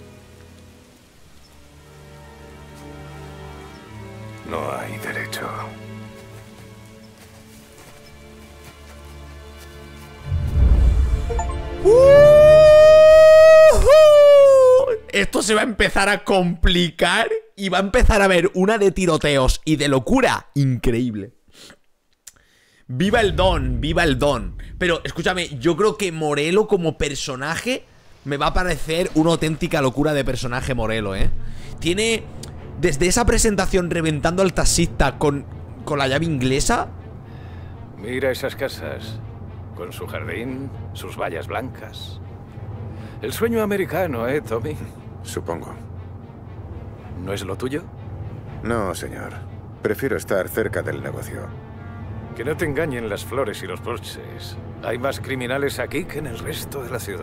No hay derecho. Esto se va a empezar a complicar y va a empezar a haber una de tiroteos y de locura increíble. Viva el don, viva el don. Pero escúchame, yo creo que Morelo como personaje me va a parecer una auténtica locura de personaje Morelo, ¿eh? Tiene, desde esa presentación reventando al taxista con la llave inglesa. Mira esas casas, con su jardín, sus vallas blancas. El sueño americano, ¿eh, Tommy? Supongo. ¿No es lo tuyo? No, señor. Prefiero estar cerca del negocio. Que no te engañen las flores y los porches. Hay más criminales aquí que en el resto de la ciudad.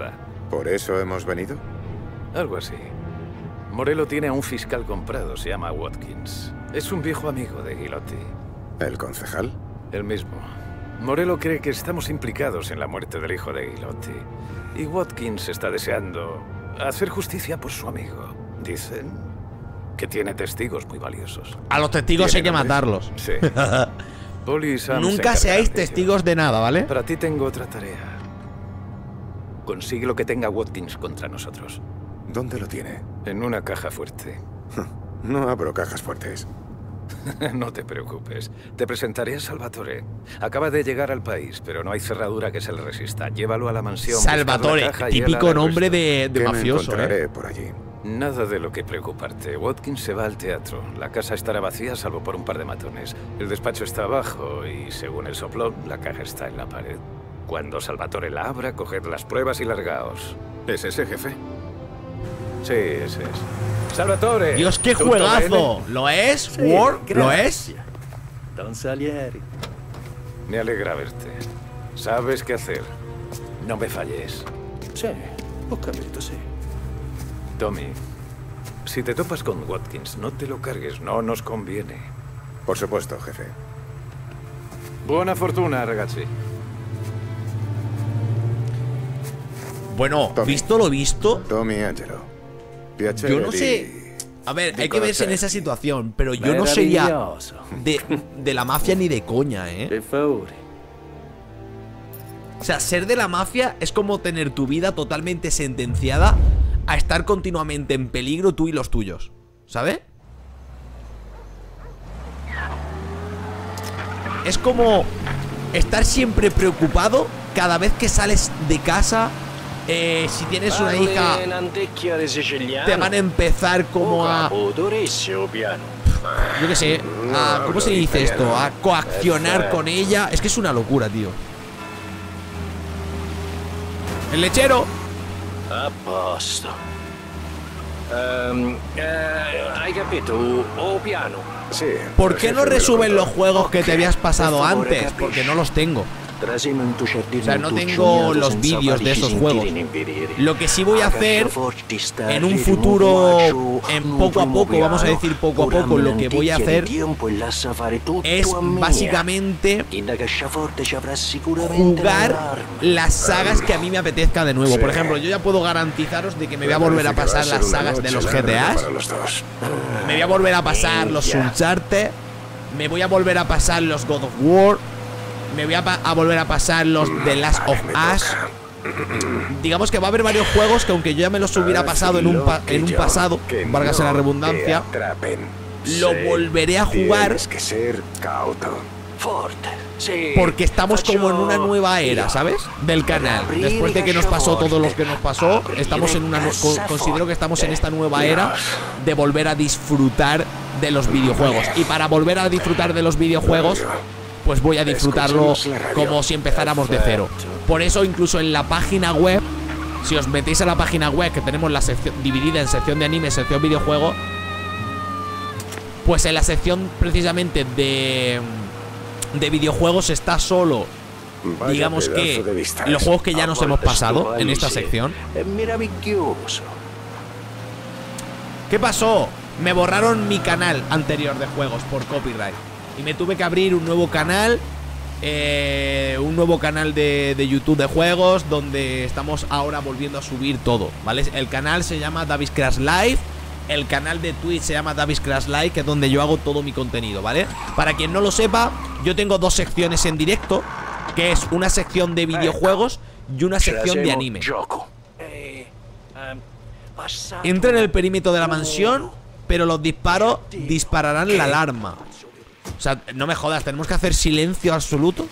¿Por eso hemos venido? Algo así. Morello tiene a un fiscal comprado, se llama Watkins. Es un viejo amigo de Gilotti. ¿El concejal? El mismo. Morello cree que estamos implicados en la muerte del hijo de Gilotti. Y Watkins está deseando hacer justicia por su amigo. Dicen que tiene testigos muy valiosos. A los testigos hay que matarlos. Sí. Polly y Sam Nunca se seáis encargarán de ello. testigos de nada, ¿vale? Para ti tengo otra tarea. Consigue lo que tenga Watkins contra nosotros. ¿Dónde lo tiene? En una caja fuerte. No abro cajas fuertes. No te preocupes. Te presentaré a Salvatore. Acaba de llegar al país, pero no hay cerradura que se le resista. Llévalo a la mansión. buscad la Salvatore, caja y él típico hará el nombre resto. de ¿Qué mafioso, me encontraré por allí? Nada de lo que preocuparte. Watkins se va al teatro. La casa estará vacía salvo por un par de matones. El despacho está abajo y, según el soplón, la caja está en la pared. Cuando Salvatore la abra, coged las pruebas y largaos. ¿Es ese, jefe? Sí, ese es. ¡Salvatore! Dios, qué ¿Tutto juegazo. bene? ¿Lo es? ¿War? ¿Lo es? Don Salieri. Me alegra verte. Sabes qué hacer. No me falles. Sì, ho capito, sì. Tommy, si te topas con Watkins, no te lo cargues. No nos conviene. Por supuesto, jefe. Buena fortuna, ragazzi. Bueno, Tommy. visto lo visto, Tommy Angelo. Piacere yo no di- sé. A ver, di hay que verse en esa conocerti. situación, pero yo no sería Meraviglioso. de la mafia ni de coña, ¿eh? Per favore. O sea, ser de la mafia es como tener tu vida totalmente sentenciada a estar continuamente en peligro tú y los tuyos, ¿sabes? Es como estar siempre preocupado cada vez que sales de casa. Si tienes una hija, te van a empezar como a... Yo qué sé, a, ¿cómo se dice esto? A coaccionar con ella. Es que es una locura, tío. El lechero. A posto. Hai capito? O piano. Sí. ¿Por qué no jefe, me lo resuben contó. los juegos que te habías pasado Per favore, antes? capisci? Porque no los tengo. Trasimo in tu giardino O sea, no un tengo tucciognato los senza vídeos de farci esos sentire juegos. inempidire. Lo que sí voy a hacer Agaforti sta en un rete futuro, maggio, en un poco a primo poco, vamos a piano, decir poco a ora poco, lo que voy a manticchia hacer di tiempo e lascia fare tutto es a me. básicamente Chi da casciaforte ci avrà sicuramente jugar l'allarme. las sagas que a mí me apetezca de nuevo. Sí. Por ejemplo, yo ya puedo garantizaros de que me voy a Me volver a parece que va pasar ser las una sagas de noche los larga GTAs. para los dos. Me voy a volver a pasar los Ya. Uncharted. Me voy a volver a pasar los God of War. Me voy a volver a pasar los The Last of Me Us. toca. Digamos que va a haber varios juegos que aunque yo ya me los hubiera pasado en un pasado, Que válgase la no redundancia, te atrapen. lo Sí. volveré a jugar Tienes que ser cauto. Forte. Sì. porque estamos como en una Faccio- nueva era, ¿sabes? Del canal. Después de que nos pasó todo lo que nos pasó, estamos en una considero que estamos en esta nueva era de volver a disfrutar de los videojuegos. Y para volver a disfrutar de los videojuegos, pues voy a disfrutarlo Escuchemos la radio. como si empezáramos de cero. Por eso incluso en la página web, si os metéis a la página web, que tenemos la sección dividida en sección de anime, sección videojuego, pues en la sección precisamente de videojuegos está solo, Vaya digamos pedazo que de vistas. los juegos que ya nos hemos pasado en esta Sì. sección. È meraviglioso. ¿Qué pasó? Me borraron mi canal anterior de juegos por copyright y me tuve que abrir un nuevo canal. Un nuevo canal de YouTube de juegos, donde estamos ahora volviendo a subir todo, ¿vale? El canal se llama Davis Crash Live. El canal de Twitch se llama Davis Crash Live, que es donde yo hago todo mi contenido, ¿vale? Para quien no lo sepa, yo tengo dos secciones en directo, que es una sección de videojuegos y una sección de anime. Gioco. Entra en el perímetro de la mansión, pero los disparos dispararán la alarma. O sea, no me jodas, tenemos que hacer silencio absoluto.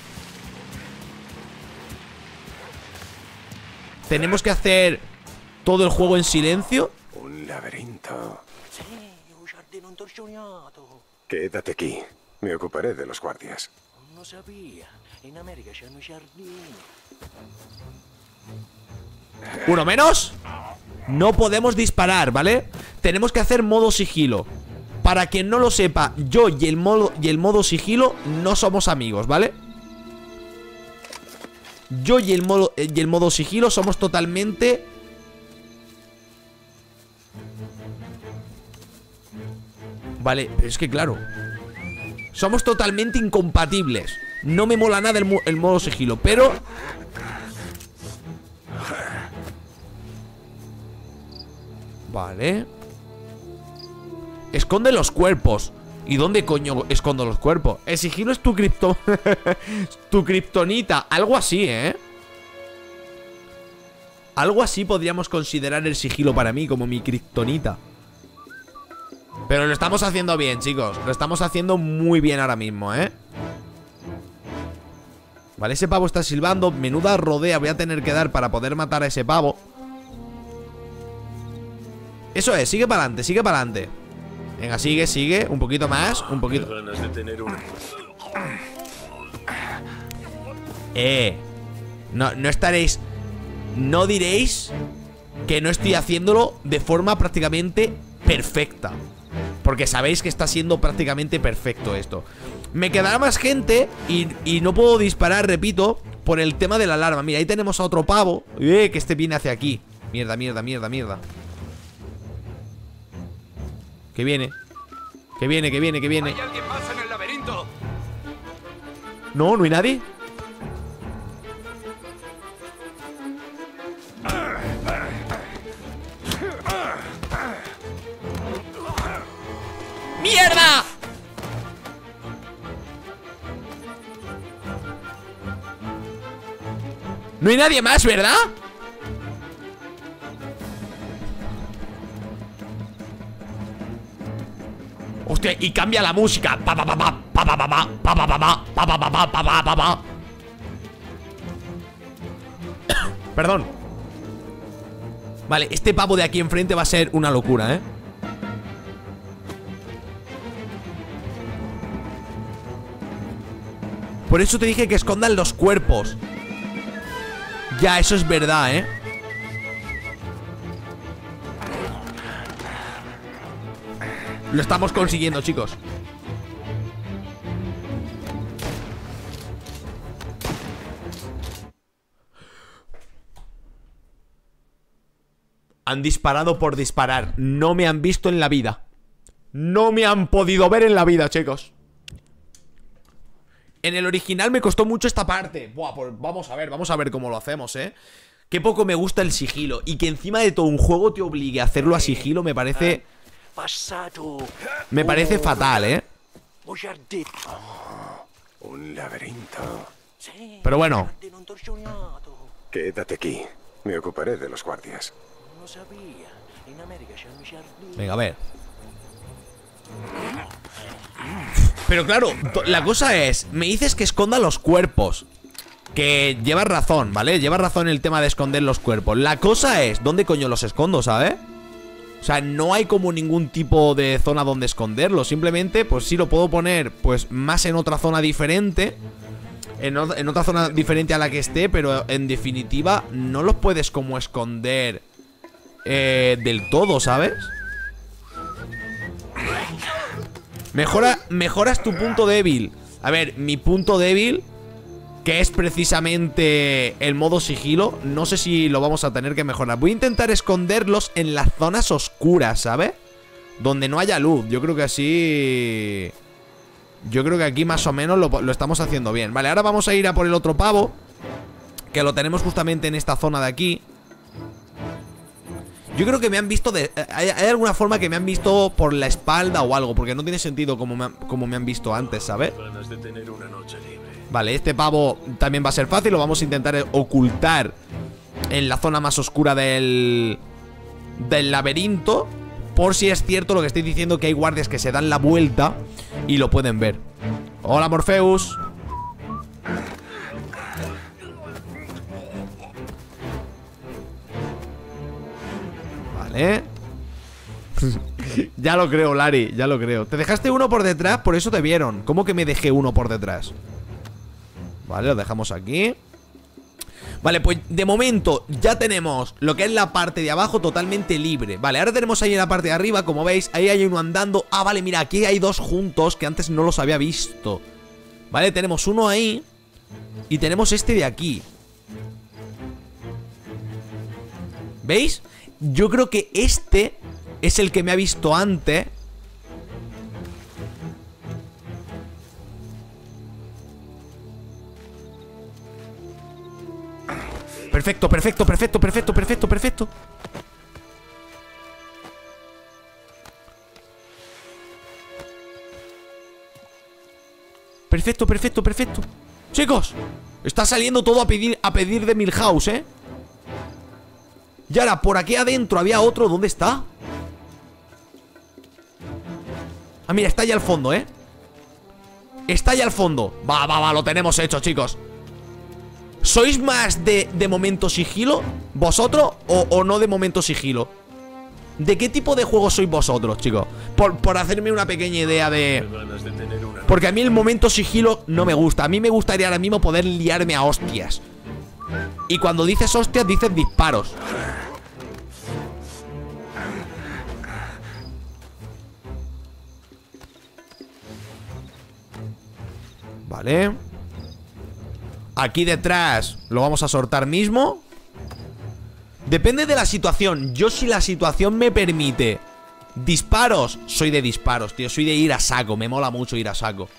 Tenemos que hacer todo el juego en silencio. Un laberinto. Sì, un giardino intorcionato. Quédate aquí. Me ocuparé de los guardias. Non lo sapia. In America c'hanno i giardini. Uno menos. No podemos disparar, ¿vale? Tenemos que hacer modo sigilo. Para quien no lo sepa, yo y el modo sigilo no somos amigos, ¿vale? Yo y el modo sigilo somos totalmente Vale, pero es que claro, somos totalmente incompatibles. No me mola nada el modo sigilo, pero... Vale. Esconde los cuerpos. ¿Y dónde coño escondo los cuerpos? El sigilo es tu tu kriptonita. Algo así, ¿eh? Algo así podríamos considerar el sigilo para mí, como mi kriptonita. Pero lo estamos haciendo bien, chicos. Lo estamos haciendo muy bien ahora mismo, ¿eh? Vale, ese pavo está silbando. Menuda rodea voy a tener que dar para poder matar a ese pavo. Eso es, sigue para adelante, sigue para adelante. Venga, sigue, sigue, un poquito más. Un poquito. No estaréis... No diréis que no estoy haciéndolo de forma prácticamente perfecta, porque sabéis que está siendo prácticamente perfecto esto. Me quedará más gente y no puedo disparar, repito, por el tema de la alarma. Mira, ahí tenemos a otro pavo. Que este viene hacia aquí. Mierda, mierda, mierda, mierda. Que viene. Que viene, que viene, que viene. ¿Hay alguien más en el laberinto? No, no hay nadie. ¡Mierda! No hay nadie más, ¿verdad? Hostia, y cambia la música. Pa pa pa pa pa pa pa pa pa pa pa pa pa pa pa pa pa. Perdón. Vale, este pavo de aquí enfrente va a ser una locura, ¿eh? Por eso te dije que escondan los cuerpos. Ya, eso es verdad, ¿eh? Lo estamos consiguiendo, chicos. Han disparado por disparar. No me han visto en la vida. No me han podido ver en la vida, chicos. En el original me costó mucho esta parte. Buah, pues vamos a ver cómo lo hacemos, ¿eh? Qué poco me gusta el sigilo. Y que encima de todo un juego te obligue a hacerlo a sigilo me parece... Me parece fatal, ¿eh? Un laberinto. Pero bueno. Quédate aquí. Me ocuparé de los guardias. Venga, a ver. Pero claro, la cosa es, me dices que esconda los cuerpos. Que llevas razón, ¿vale? Llevas razón en el tema de esconder los cuerpos. La cosa es, ¿dónde coño los escondo, ¿sabes? O sea, no hay como ningún tipo de zona donde esconderlos. Simplemente, pues sí lo puedo poner, pues más en otra zona diferente. En otra zona diferente a la que esté. Pero en definitiva no los puedes como esconder del todo, ¿sabes? Mejoras tu punto débil. A ver, mi punto débil, que es precisamente el modo sigilo, no sé si lo vamos a tener que mejorar. Voy a intentar esconderlos en las zonas oscuras, ¿sabes? Donde no haya luz. Yo creo que así... Yo creo que aquí más o menos lo estamos haciendo bien. Vale, ahora vamos a ir a por el otro pavo, que lo tenemos justamente en esta zona de aquí. Yo creo que me han visto hay alguna forma que me han visto por la espalda o algo, porque no tiene sentido como me han visto antes, ¿sabes? Vale, este pavo también va a ser fácil. Lo vamos a intentar ocultar en la zona más oscura del laberinto, por si es cierto lo que estoy diciendo, que hay guardias que se dan la vuelta y lo pueden ver. Hola, Morpheus. Vale. Ya lo creo, Lari, ya lo creo. Te dejaste uno por detrás, por eso te vieron. ¿Cómo que me dejé uno por detrás? Vale, lo dejamos aquí. Vale, pues de momento ya tenemos lo que es la parte de abajo totalmente libre. Vale, ahora tenemos ahí en la parte de arriba, como veis, ahí hay uno andando. Ah, vale, mira, aquí hay dos juntos que antes no los había visto. Vale, tenemos uno ahí y tenemos este de aquí. ¿Veis? Yo creo que este es el que me ha visto antes. Perfecto, perfecto, perfecto, perfecto, perfecto, perfecto. Perfecto, perfecto, perfecto. Chicos, está saliendo todo a pedir de Milhouse, ¿eh? Y ahora, por aquí adentro había otro. ¿Dónde está? Ah, mira, está allá al fondo, ¿eh? Está allá al fondo. Va, lo tenemos hecho, chicos. ¿Sois más de momento sigilo? ¿Vosotros? ¿O no de momento sigilo? ¿De qué tipo de juego sois vosotros, chicos? Por hacerme una pequeña idea de... Porque a mí el momento sigilo no me gusta. A mí me gustaría ahora mismo poder liarme a hostias. Y cuando dices hostias, dices disparos. Vale. Aquí detrás lo vamos a sortar mismo. Depende de la situación. Yo, si la situación me permite disparos, soy de disparos, tío. Soy de ir a saco. Me mola mucho ir a saco.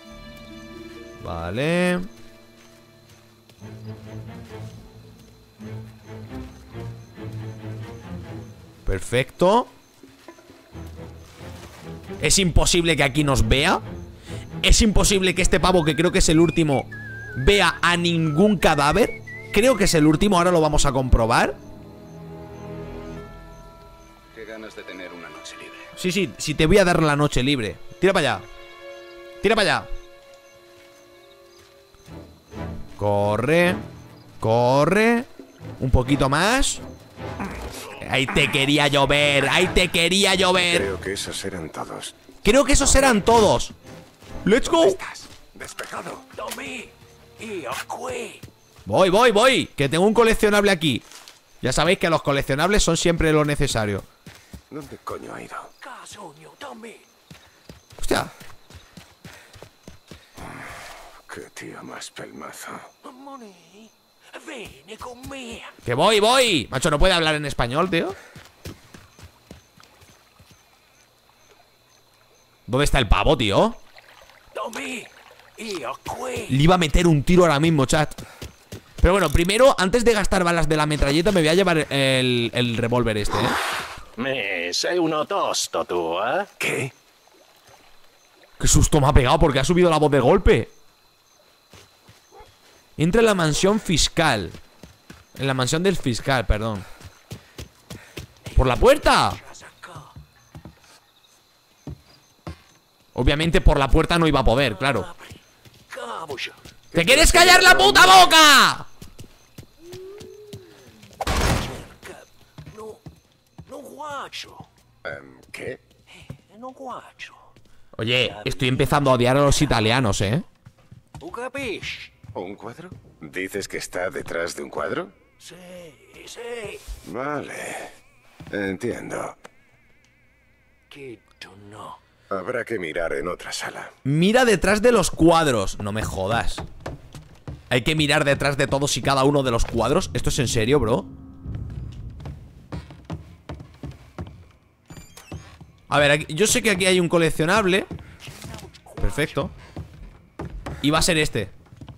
Vale. Perfecto. Es imposible que aquí nos vea. Es imposible que este pavo, que creo que es el último, vea a ningún cadáver. Creo que es el último, ahora lo vamos a comprobar. Qué ganas de tener una noche libre. Sí, te voy a dar la noche libre. Tira para allá. Tira para allá. Corre. Corre. Un poquito más. Ahí te quería llover. Ahí te quería llover. Creo que esos eran todos. Creo que esos eran todos. ¡Let's go! ¿Estás? Despejado. Voy. Que tengo un coleccionable aquí. Ya sabéis que los coleccionables son siempre lo necesario. ¿Dónde coño ha ido? Hostia. Qué tío más pelmazo. Que voy. Macho, no puede hablar en español, tío. ¿Dónde está el pavo, tío? Le iba a meter un tiro ahora mismo, chat. Pero bueno, primero, antes de gastar balas de la metralleta, me voy a llevar el revólver este, ¿eh? Sei uno tosto tú, ¿eh? ¿Qué? Qué susto me ha pegado porque ha subido la voz de golpe. Entra en la mansión fiscal. En la mansión del fiscal, perdón. ¡Por la puerta! Obviamente por la puerta no iba a poder, claro. ¿Te quieres callar la puta boca? ¿Qué? Oye, estoy empezando a odiar a los italianos, ¿eh? ¿Un cuadro? ¿Dices que está detrás de un cuadro? Sí. Vale. Entiendo. Habrá que mirar en otra sala. Mira detrás de los cuadros. No me jodas. Hay que mirar detrás de todos y cada uno de los cuadros. ¿Esto es en serio, bro? A ver, aquí, yo sé que aquí hay un coleccionable. Perfecto. Y va a ser este.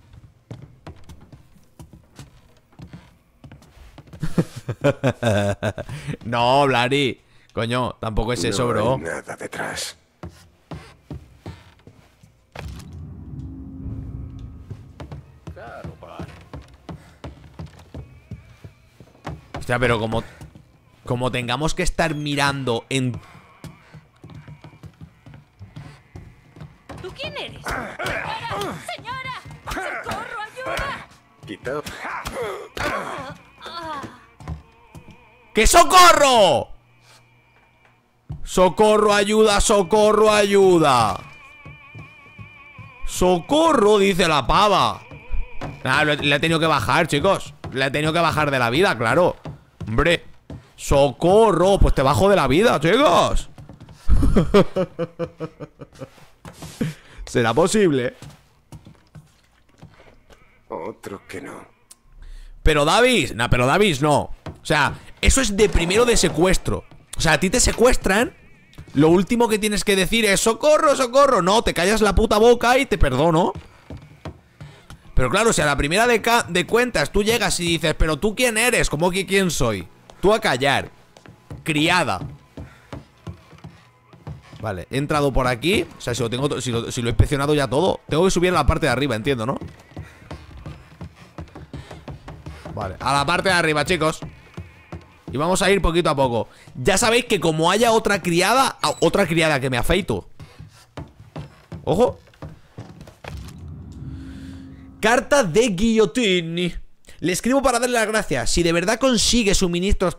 No, Blari. Coño, tampoco es eso, bro. No hay nada detrás. Hostia, pero como tengamos que estar mirando en... ¿Tú quién eres? ¡Señora! ¡Socorro, ayuda! Quita. ¡Que socorro! ¡Socorro, ayuda, socorro, ayuda! ¡Socorro! Dice la pava. Nah, le he tenido que bajar, chicos. Le he tenido que bajar de la vida, claro. Hombre, socorro. Pues te bajo de la vida, chicos. ¿Será posible? Otro que no. Pero Davis, no, pero Davis no. O sea, eso es de primero de secuestro. O sea, a ti te secuestran. Lo último que tienes que decir es socorro, socorro. No, te callas la puta boca y te perdono. Pero claro, si a la primera de cuentas tú llegas y dices, pero tú quién eres, ¿cómo que quién soy? Tú a callar. Criada. Vale, he entrado por aquí. O sea, si lo he inspeccionado ya todo, tengo que subir a la parte de arriba, entiendo, ¿no? Vale, a la parte de arriba, chicos. Y vamos a ir poquito a poco. Ya sabéis que como haya otra criada que me afeito. Ojo. Carta de Guillotini. Le escribo para darle las gracias. Si de verdad consigue suministrarnos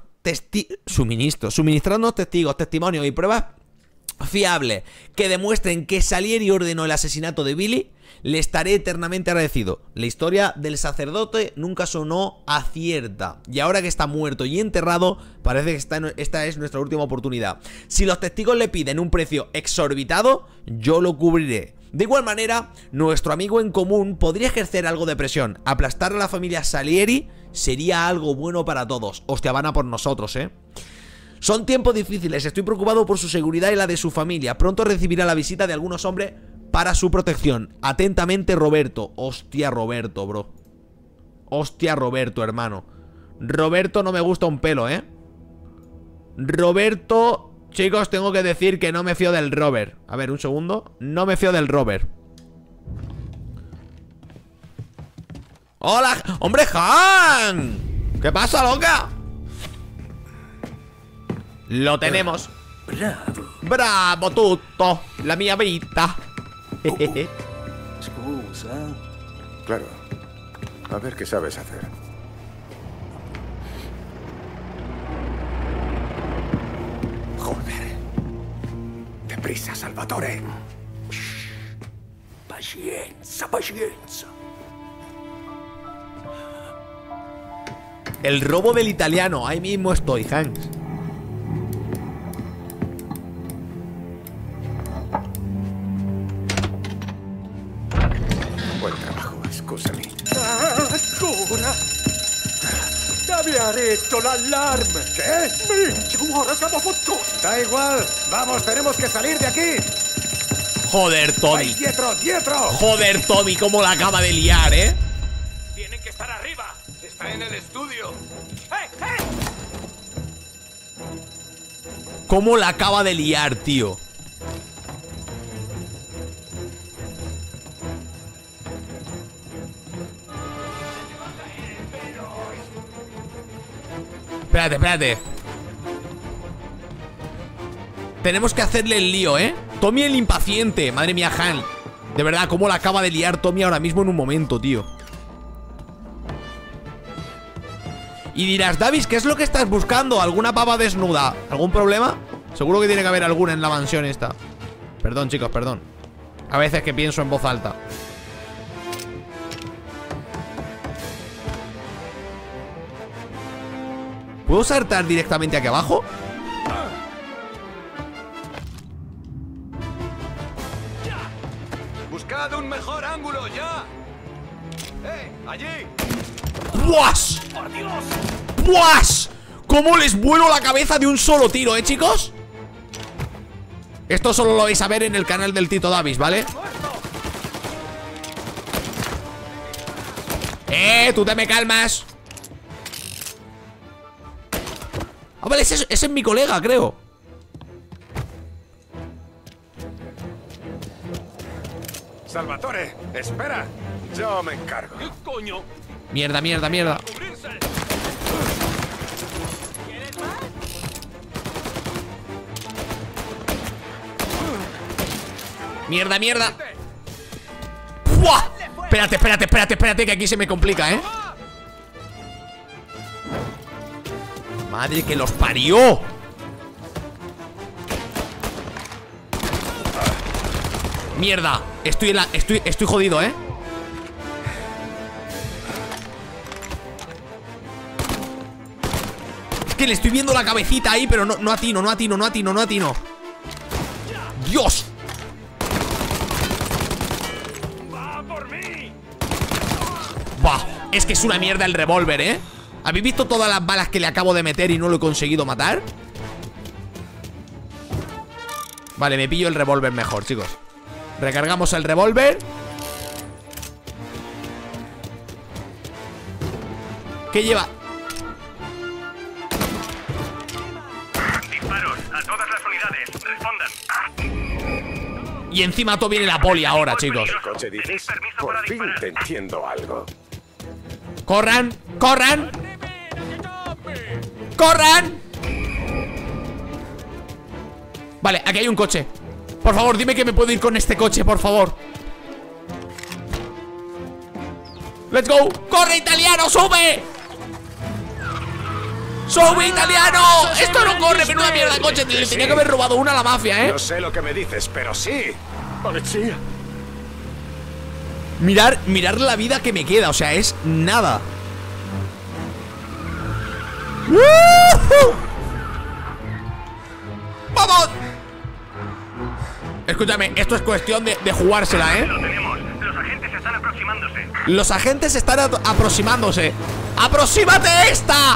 testigos, testimonios y pruebas fiables que demuestren que Salieri ordenó el asesinato de Billy, le estaré eternamente agradecido. La historia del sacerdote nunca sonó a cierta, y ahora que está muerto y enterrado, parece que esta es nuestra última oportunidad. Si los testigos le piden un precio exorbitado, yo lo cubriré. De igual manera, nuestro amigo en común podría ejercer algo de presión. Aplastar a la familia Salieri sería algo bueno para todos. Hostia, van a por nosotros, Son tiempos difíciles, estoy preocupado por su seguridad y la de su familia. Pronto recibirá la visita de algunos hombres para su protección. Atentamente, Roberto. Hostia, Roberto, bro. Hostia, Roberto, hermano. Roberto no me gusta un pelo, Roberto... Chicos, tengo que decir que no me fío del Robert. A ver, un segundo. No me fío del Robert. ¡Hola! ¡Hombre, Han! ¿Qué pasa, loca? Lo tenemos. Bravo. Bravo, tutto. La mia vita. Scusa. Claro. A ver qué sabes hacer. Joder. Deprisa, Salvatore. Pazienza, pazienza. El robo del italiano. Ahí mismo estoy, Hans. Buen trabajo, scusami. Ancora? T'aveva detto l'allarme. ¿Qué? Ora siamo fottuti. Da igual. Vamos, tenemos que salir de aquí. Joder, Tommy. ¡Ay, dietro, dietro! Joder, Tommy, cómo la acaba de liar, Tienen que estar arriba. Está en el estudio. Cómo la acaba de liar, tío. Espérate, espérate. Tenemos que hacerle el lío, Tommy el impaciente. Madre mía, Han. De verdad, cómo la acaba de liar Tommy ahora mismo en un momento, tío. Y dirás, Davis, ¿qué es lo que estás buscando? ¿Alguna pava desnuda? ¿Algún problema? Seguro que tiene que haber alguna en la mansión esta. Perdón, chicos, perdón. A veces que pienso en voz alta. ¿Puedo saltar directamente aquí abajo? Buscad un mejor ángulo, ya. ¡Allí! ¡Buas! ¡Buas! ¿Cómo les vuelo la cabeza de un solo tiro, chicos? Esto solo lo vais a ver en el canal del Tito Davis, ¿vale? Tú te me calmas. Ah, vale, ese es mi colega, creo. Salvatore, espera. Yo me encargo. ¿Qué coño? Mierda, mierda, mierda. Mierda, mierda. ¡Buah! Espérate, espérate, espérate, espérate, que aquí se me complica, Madre que los parió. Mierda. Estoy jodido, Es que le estoy viendo la cabecita ahí, pero no atino, no atino, no atino, no atino. ¡Dios! Buah, es que es una mierda el revólver, ¿Habéis visto todas las balas que le acabo de meter y no lo he conseguido matar? Vale, me pillo el revólver mejor, chicos. Recargamos el revólver. ¿Qué lleva? Disparos a todas las unidades. Respondan. Y encima todo viene la poli ahora, chicos. Coche, dices. Por fin te entiendo algo. ¡Corran! ¡Corran! ¡Corran! Vale, aquí hay un coche. Por favor, dime que me puedo ir con este coche, por favor. ¡Let's go! ¡Corre, italiano! ¡Sube! ¡Sube, italiano! ¡Esto no corre! ¡Menuda mierda de coche! Le tenía que haber robado una a la mafia, ¿eh? No sé lo que me dices, pero sí. Policía. Mirar la vida que me queda, o sea, es nada. ¡Woohoo! ¡Vamos! Escúchame, esto es cuestión de jugársela, ¿eh? Lo tenemos. Los agentes están aproximándose. Los agentes están aproximándose. ¡Aproxímate esta!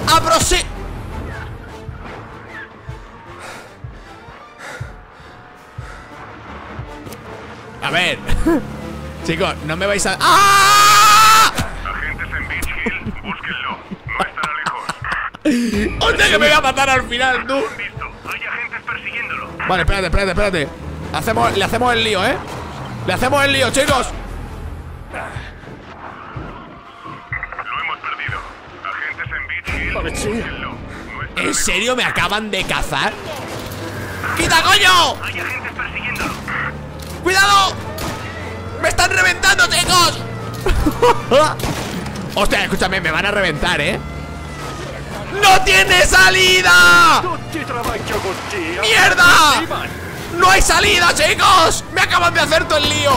A ver. Chicos, no me vais a... ¡Ah! Agentes en Beach Hill, búsquenlo. No estará lejos. ¡Hostia, que me voy a matar al final, tú! Visto. Hay agentes persiguiéndolo. Vale, espérate. Le hacemos el lío, ¿eh? Le hacemos el lío, chicos. Lo hemos perdido. Agentes en Beach Hill, Policía. búsquenlo. No estará ¿En lejos. serio me acaban de cazar? ¡Quita, coño! Hay agentes persiguiéndolo. ¡Cuidado! ¡Me están reventando, chicos! Hostia, escúchame, me van a reventar, ¿eh? ¡No tiene salida! ¡Mierda! ¡No hay salida, chicos! ¡Me acaban de hacer todo el lío!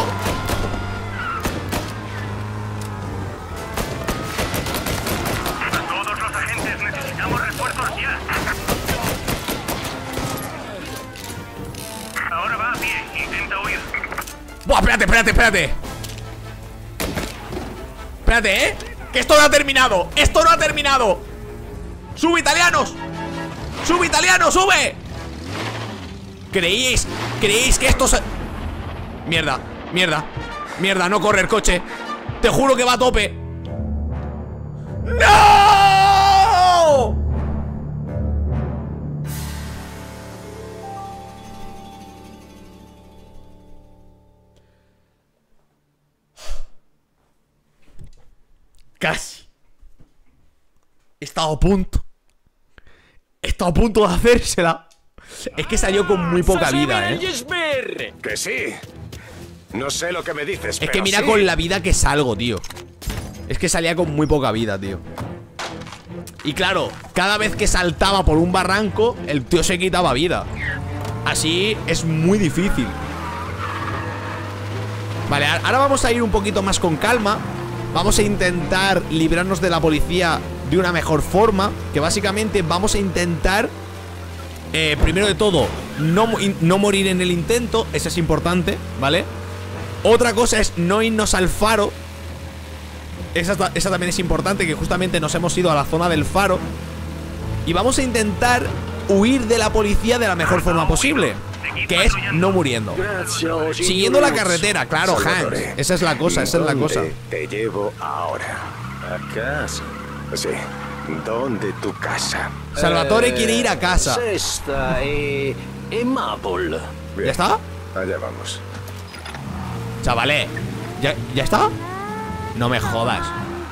A todos los agentes necesitamos refuerzos ya. Ahora va a pie. Intenta huir. ¡Buah, espérate! Espérate, ¿eh? Que esto no ha terminado. ¡Esto no ha terminado! ¡Sube, italianos! ¡Sube, italianos! ¡Sube! ¿Creéis que esto se... Mierda, no corre el coche. Te juro que va a tope. ¡No! Casi. He estado a punto de hacérsela. Es que salió con muy poca vida, ¿eh? Que sí. No sé lo que me dices, Es pero que mira sí. con la vida que salgo, tío. Es que salía con muy poca vida, tío. Y claro, cada vez que saltaba por un barranco, el tío se quitaba vida. Así es muy difícil. Vale, ahora vamos a ir un poquito más con calma. Vamos a intentar librarnos de la policía de una mejor forma. Que básicamente vamos a intentar primero de todo no morir en el intento. Eso es importante, ¿vale? Otra cosa es no irnos al faro. Esa también es importante, que justamente nos hemos ido a la zona del faro. Y vamos a intentar huir de la policía de la mejor forma posible, que es no muriendo. Siguiendo la carretera, claro, Salvatore, Hans. Esa es la cosa, esa es la cosa. ¿dónde te llevo ahora? ¿A casa? Sí. ¿Dónde tu casa? Salvatore quiere ir a casa. Sesta e Maple. Bien. ¿Ya está? Allá vamos. Chavales, ¿ya está? No me jodas.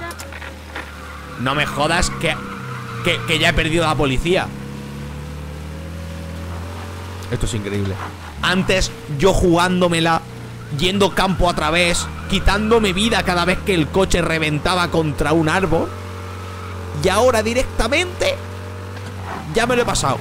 No me jodas que ya he perdido a la policía. Esto es increíble. Antes yo jugándomela, yendo campo a través, quitándome vida cada vez que el coche reventaba contra un árbol. Y ahora directamente ya me lo he pasado.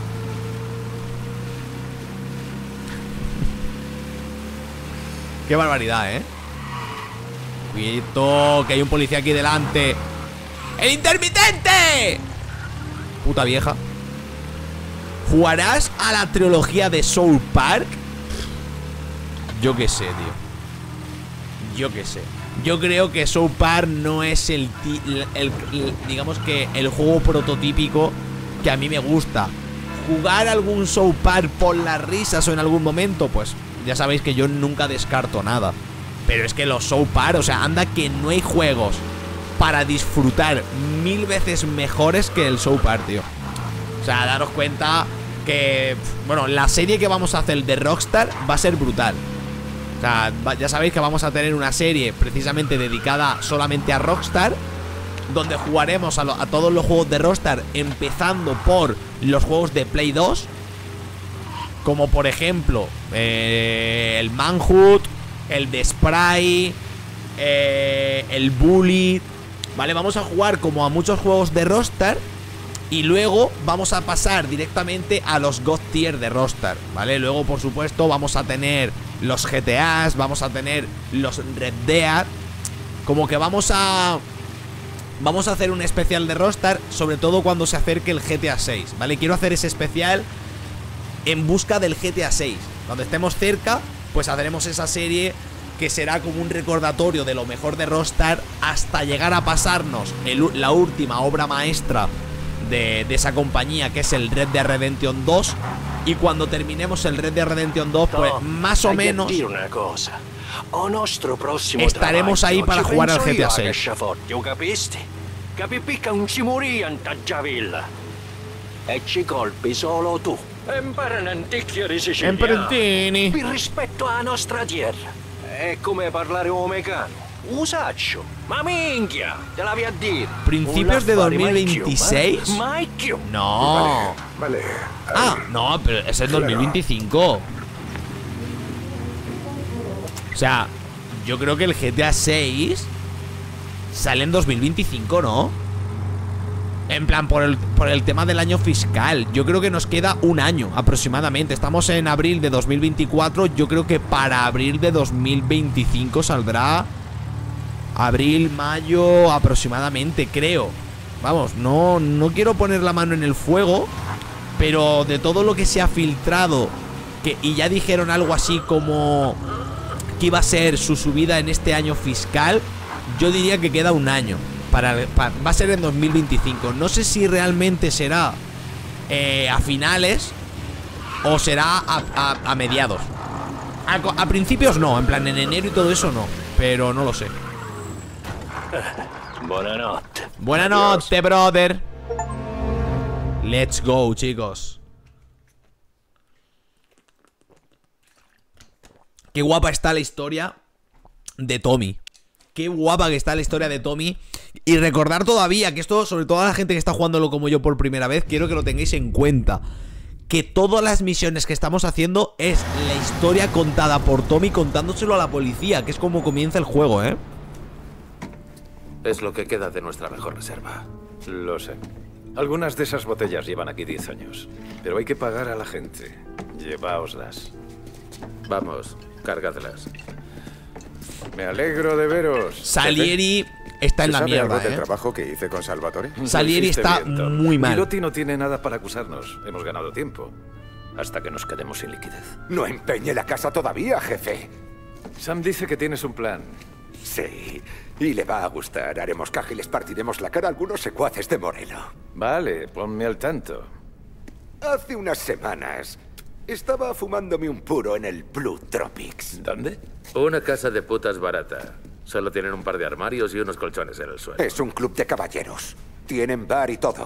Qué barbaridad, ¿eh? Cuidado, que hay un policía aquí delante. ¡El intermitente! Puta vieja. ¿Jugarás a la trilogía de South Park? Yo qué sé, tío. Yo qué sé. Yo creo que South Park no es digamos que el juego prototípico que a mí me gusta. Jugar algún South Park por las risas o en algún momento, pues ya sabéis que yo nunca descarto nada. Pero es que los South Park, o sea, anda que no hay juegos para disfrutar 1000 veces mejores que el South Park, tío. O sea, daros cuenta que, bueno, la serie que vamos a hacer de Rockstar va a ser brutal. O sea, ya sabéis que vamos a tener una serie precisamente dedicada solamente a Rockstar, donde jugaremos a todos los juegos de Rockstar, empezando por los juegos de Play 2, como por ejemplo el Manhunt, el The Spray, el Bully. Vale, vamos a jugar como a muchos juegos de Rockstar. Y luego vamos a pasar directamente a los God Tier de Rockstar, ¿vale? Luego, por supuesto, vamos a tener los GTAs, vamos a tener los Red Dead. Como que vamos a hacer un especial de Rockstar, sobre todo cuando se acerque el GTA 6, ¿vale? Quiero hacer ese especial en busca del GTA 6. Cuando estemos cerca, pues haremos esa serie que será como un recordatorio de lo mejor de Rockstar hasta llegar a pasarnos la última obra maestra de esa compañía, que es el Red Dead Redemption 2. Y cuando terminemos el Red Dead Redemption 2, pues más o menos estaremos ahí para jugar al GTA 6. Capi picca non ci morì in Tagliavilla. E ci colpi solo tu. Imperenticchio di Sicilia. Imperentini. Per rispetto alla nostra terra. È come parlare omegano. Usaccio. Ma minchia, te la voy a dire. ¿Principios de 2026? No. Vale. Ah, no, pero es el 2025. O sea, yo creo que el GTA 6 sale en 2025, ¿no? En plan, por el tema del año fiscal. Yo creo que nos queda un año aproximadamente. Estamos en abril de 2024. Yo creo que para abril de 2025 saldrá. Abril, mayo aproximadamente, creo. Vamos, no quiero poner la mano en el fuego, pero de todo lo que se ha filtrado, y ya dijeron algo así como que iba a ser su subida en este año fiscal, yo diría que queda un año. Va a ser en 2025. No sé si realmente será a finales o será a mediados. A principios no, en plan en enero y todo eso no, pero no lo sé. Buonanotte. Buonanotte, brother. Let's go, chicos. Qué guapa está la historia de Tommy. Qué guapa que está la historia de Tommy. Y recordar todavía que esto, sobre todo a la gente que está jugándolo como yo por primera vez, quiero que lo tengáis en cuenta, que todas las misiones que estamos haciendo es la historia contada por Tommy contándoselo a la policía, que es como comienza el juego, ¿eh? Es lo que queda de nuestra mejor reserva. Lo sé. Algunas de esas botellas llevan aquí 10 años. Pero hay que pagar a la gente. Lleváoslas. Vamos, cárgatelas. Me alegro de veros. Salieri está en la mierda, ¿Del trabajo que hice con Salvatore? Salieri está muy mal. Gilotti no tiene nada para acusarnos. Hemos ganado tiempo. Hasta que nos quedemos sin liquidez. No empeñe la casa todavía, jefe. Sam dice que tienes un plan. Sí, y le va a gustar. Haremos caja y les partiremos la cara a algunos secuaces de Morello. Vale, ponme al tanto. Hace unas semanas estaba fumándome un puro en el Blue Tropics. ¿Dónde? Una casa de putas barata. Solo tienen un par de armarios y unos colchones en el suelo. Es un club de caballeros. Tienen bar y todo.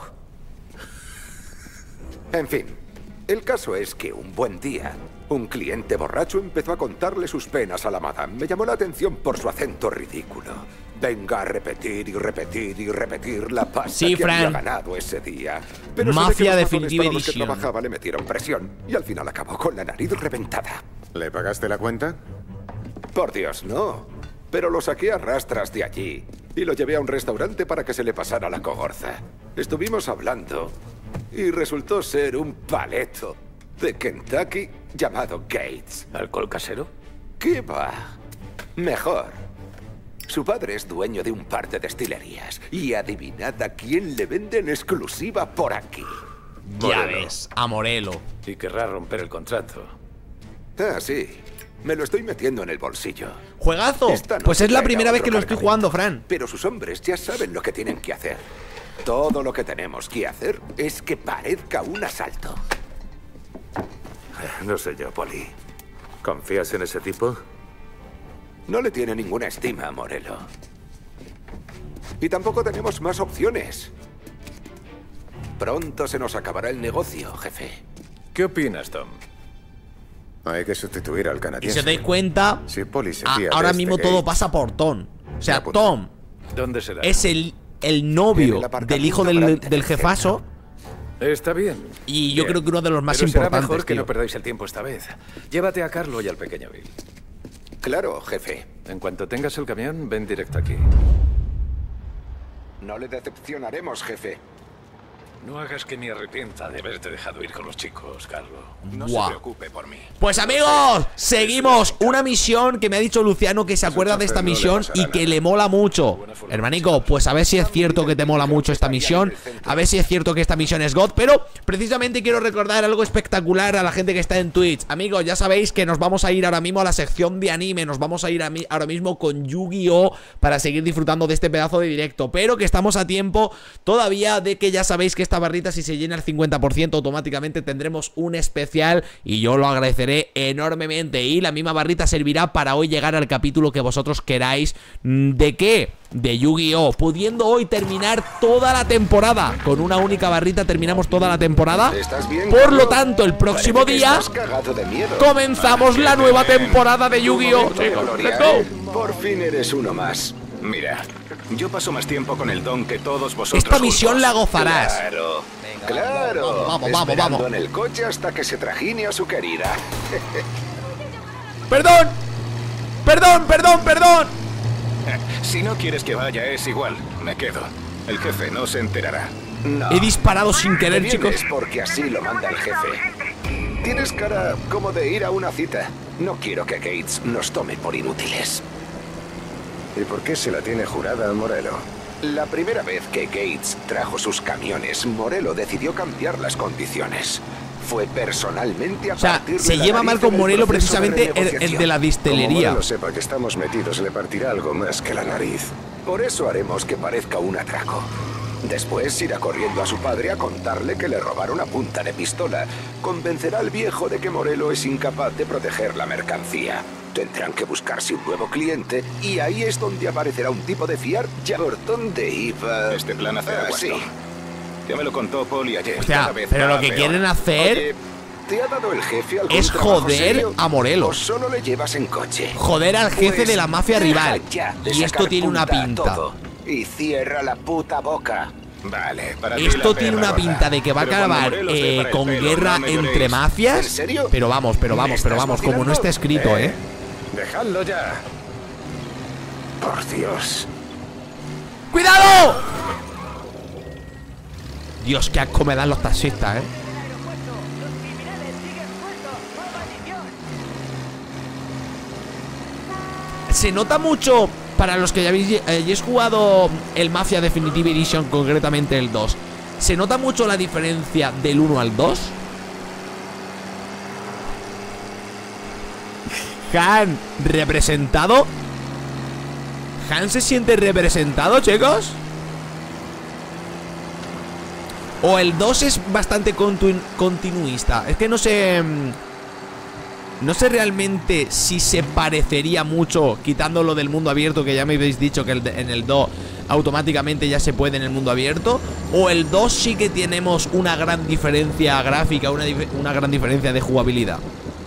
En fin, el caso es que un buen día, un cliente borracho empezó a contarle sus penas a la madame. Me llamó la atención por su acento ridículo. Venga a repetir y repetir y repetir la pasta que había ganado ese día. Pero Mafia Definitive Edition. Los que trabajaba le metieron presión y al final acabó con la nariz reventada. ¿Le pagaste la cuenta? Por Dios, no. Pero lo saqué a rastras de allí y lo llevé a un restaurante para que se le pasara la cogorza. Estuvimos hablando y resultó ser un paleto de Kentucky llamado Gates. ¿Alcohol casero? ¿Qué va? Mejor. Su padre es dueño de un par de destilerías y adivinad a quién le venden exclusiva por aquí. Ya ves, a Morello. Y querrá romper el contrato. Ah, sí. Me lo estoy metiendo en el bolsillo. ¡Juegazo! Pues es la primera vez que lo estoy jugando, Fran. Pero sus hombres ya saben lo que tienen que hacer. Todo lo que tenemos que hacer es que parezca un asalto. No sé yo, Poli. ¿Confías en ese tipo? No le tiene ninguna estima a Morello. Y tampoco tenemos más opciones. Pronto se nos acabará el negocio, jefe. ¿Qué opinas, Tom? Hay que sustituir al Y canadiense. si os dais cuenta, Si Polly se fía ahora de mismo este todo Gates, pasa por Tom. O sea, Me apunto. Tom ¿Dónde será? es el novio del hijo del jefazo. Está bien. Y yo Bien. creo que uno de los más Pero será importantes, mejor que tío. no perdáis el tiempo esta vez. Llévate a Carlo y al pequeño Bill. Claro, jefe. En cuanto tengas el camión, ven directo aquí. No le decepcionaremos, jefe. No hagas que me arrepienta de haberte dejado ir con los chicos, Carlo. No Buah. se preocupe por mí. Pues amigos, seguimos. Una misión que me ha dicho Luciano que se acuerda de esta misión y que le mola mucho. Hermanico, pues a ver si es cierto que te mola mucho esta misión. A ver si es cierto que esta misión es God. Pero precisamente quiero recordar algo espectacular a la gente que está en Twitch. Amigos, ya sabéis que nos vamos a ir ahora mismo a la sección de anime. Nos vamos a ir ahora mismo con Yu-Gi-Oh! Para seguir disfrutando de este pedazo de directo. Pero que estamos a tiempo todavía de que ya sabéis que esta barrita, si se llena el 50%, automáticamente tendremos un especial y yo lo agradeceré enormemente. Y la misma barrita servirá para hoy llegar al capítulo que vosotros queráis. ¿De qué? De Yu-Gi-Oh! Pudiendo hoy terminar toda la temporada. Con una única barrita terminamos toda la temporada. ¿Estás bien, Por lo Carlo? tanto, el próximo Parece que día estás cagado de miedo. comenzamos la nueva temporada de Yu-Gi-Oh! Tu momento de Chicos, gloria, let's go. ¿eh? Por fin eres uno más. Mira, yo paso más tiempo con el don que todos vosotros. Esta misión juntos. la gozarás. Claro, claro. Vamos. Esperando en el coche hasta que se trajine a su querida. Perdón. Si no quieres que vaya, es igual. Me quedo. El jefe no se enterará. No. He disparado sin querer, Te chicos. vienes porque así lo manda el jefe. Tienes cara como de ir a una cita. No quiero que Gates nos tome por inútiles. ¿Y por qué se la tiene jurada a Morello? La primera vez que Gates trajo sus camiones, Morello decidió cambiar las condiciones. Fue personalmente a O sea, partirle se la lleva nariz mal con en el Morello proceso de precisamente el de renegociación. la Como distelería. Morello sepa que estamos metidos, le partirá algo más que la nariz. Por eso haremos que parezca un atraco. Después irá corriendo a su padre a contarle que le robaron a punta de pistola. Convencerá al viejo de que Morello es incapaz de proteger la mercancía. Tendrán que buscarse un nuevo cliente y ahí es donde aparecerá un tipo de fiar. ¿Ya por dónde iba? Este plan hace aguas, sí. ¿no? Ya me lo contó Polly ayer. Hostia, Cada vez pero va lo que peor. quieren hacer Oye, ¿te ha dado el jefe algún es trabajo joder serio? a Morello. ¿O solo le llevas en coche? Joder al jefe Pues de la mafia deja rival. ya de Y esto sacar tiene una punta a pinta. todo. Y cierra la puta boca. Vale, para ti Esto la tiene perra una gorda. pinta de que va a Pero cuando acabar Morello se pare el con pelo, guerra no me entre lloréis. mafias. ¿En serio? Pero vamos, ¿Me estás como no vacilando? esté escrito, Dejadlo ya. Por Dios. ¡Cuidado! Dios, qué asco me dan los taxistas, Se nota mucho, para los que ya hayáis jugado el Mafia Definitive Edition, concretamente el 2, ¿se nota mucho la diferencia del 1 al 2? Han representado. ¿Han se siente representado, chicos? ¿O el 2 es bastante continuista? Es que no sé. No sé realmente si se parecería mucho, quitando lo del mundo abierto, que ya me habéis dicho que en el 2 automáticamente ya se puede en el mundo abierto. O el 2 sí que tenemos una gran diferencia gráfica, una gran diferencia de jugabilidad.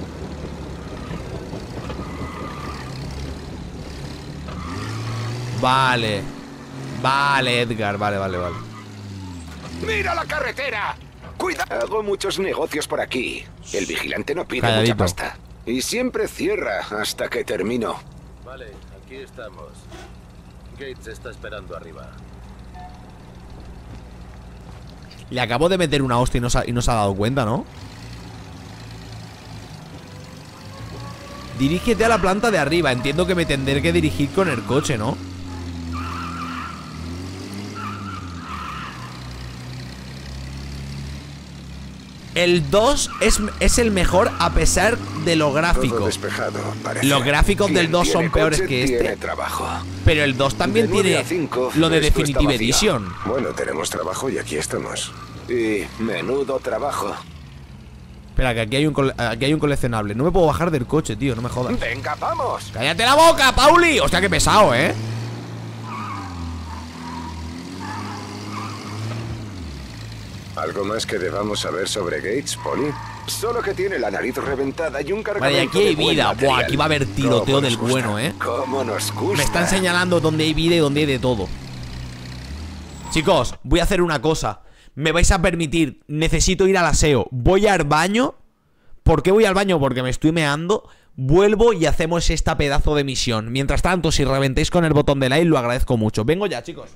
Vale. Vale, Edgar, vale. ¡Mira la carretera! ¡Cuida! Hago muchos negocios por aquí. El vigilante no pide Calladito. mucha pasta. Y siempre cierra hasta que termino. Vale, aquí estamos. Gates está esperando arriba. Le acabo de meter una hostia y no se ha dado cuenta, ¿no? Dirígete a la planta de arriba. Entiendo que me tendré que dirigir con el coche, ¿no? El 2 es el mejor a pesar de lo gráfico. Todo despejado, parece. Los gráficos del 2 son peores que este. Trabajo. Pero el 2 también De 9 tiene a 5, lo de esto está Definitive vacío. Edition. Bueno, tenemos trabajo y aquí estamos. Y menudo trabajo. Espera, que aquí hay un coleccionable. No me puedo bajar del coche, tío, no me jodas. ¡Venga, vamos! ¡Cállate la boca, Pauli! Hostia, qué pesado, ¿eh? ¿Algo más que debamos saber sobre Gates, Polly? Solo que tiene la nariz reventada y un cargamento. Vale, y aquí hay de buen vida. material. Buah, aquí va a haber tiroteo ¿Cómo del nos gusta? bueno, ¿eh? ¿Cómo nos gusta? Me están señalando dónde hay vida y dónde hay de todo. Chicos, voy a hacer una cosa. Me vais a permitir, necesito ir al aseo. Voy al baño. ¿Por qué voy al baño? Porque me estoy meando. Vuelvo y hacemos esta pedazo de misión. Mientras tanto, si reventéis con el botón de like, lo agradezco mucho. Vengo ya, chicos.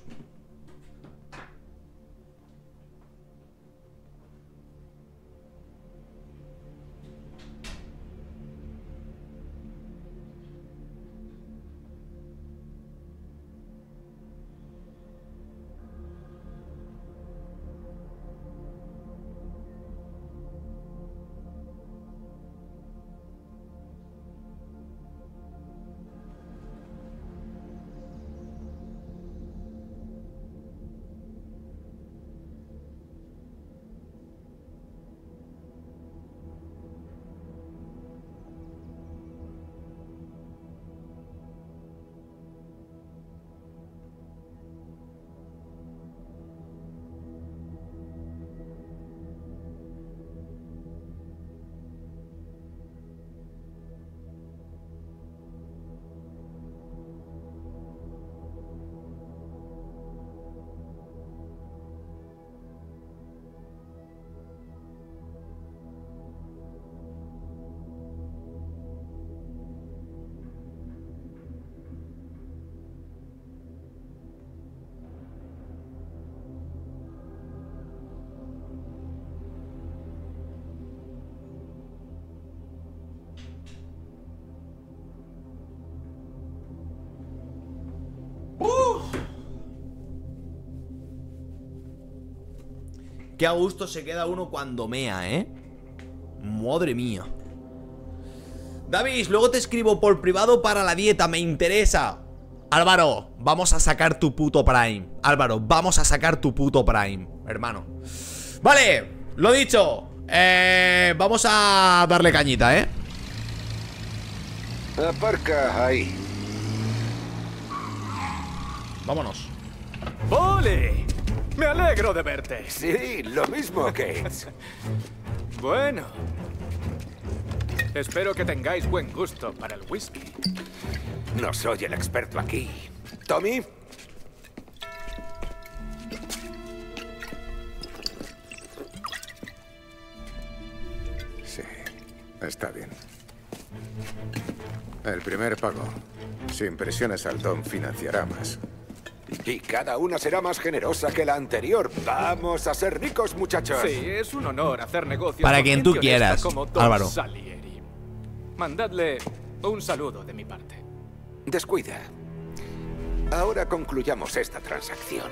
Qué a gusto se queda uno cuando mea, ¿eh? Madre mía. Davis, luego te escribo por privado para la dieta, me interesa. Álvaro, vamos a sacar tu puto Prime. Álvaro, vamos a sacar tu puto Prime, hermano. Vale, lo dicho. Vamos a darle cañita, ¿eh? Aparca ahí. Vámonos. ¡Ole! Me alegro de verte. Sí, lo mismo, Gates. Bueno. Espero que tengáis buen gusto para el whisky. No soy el experto aquí. ¿Tommy? Sí, está bien. El primer pago. Si impresionas al Tom, financiará más. Y cada una será más generosa que la anterior. Vamos a ser ricos, muchachos. Sí, es un honor hacer negocios Para con quien gente tú quieras, honesta como Tom Álvaro. Salieri. Mandadle un saludo de mi parte. Descuida. Ahora concluyamos esta transacción.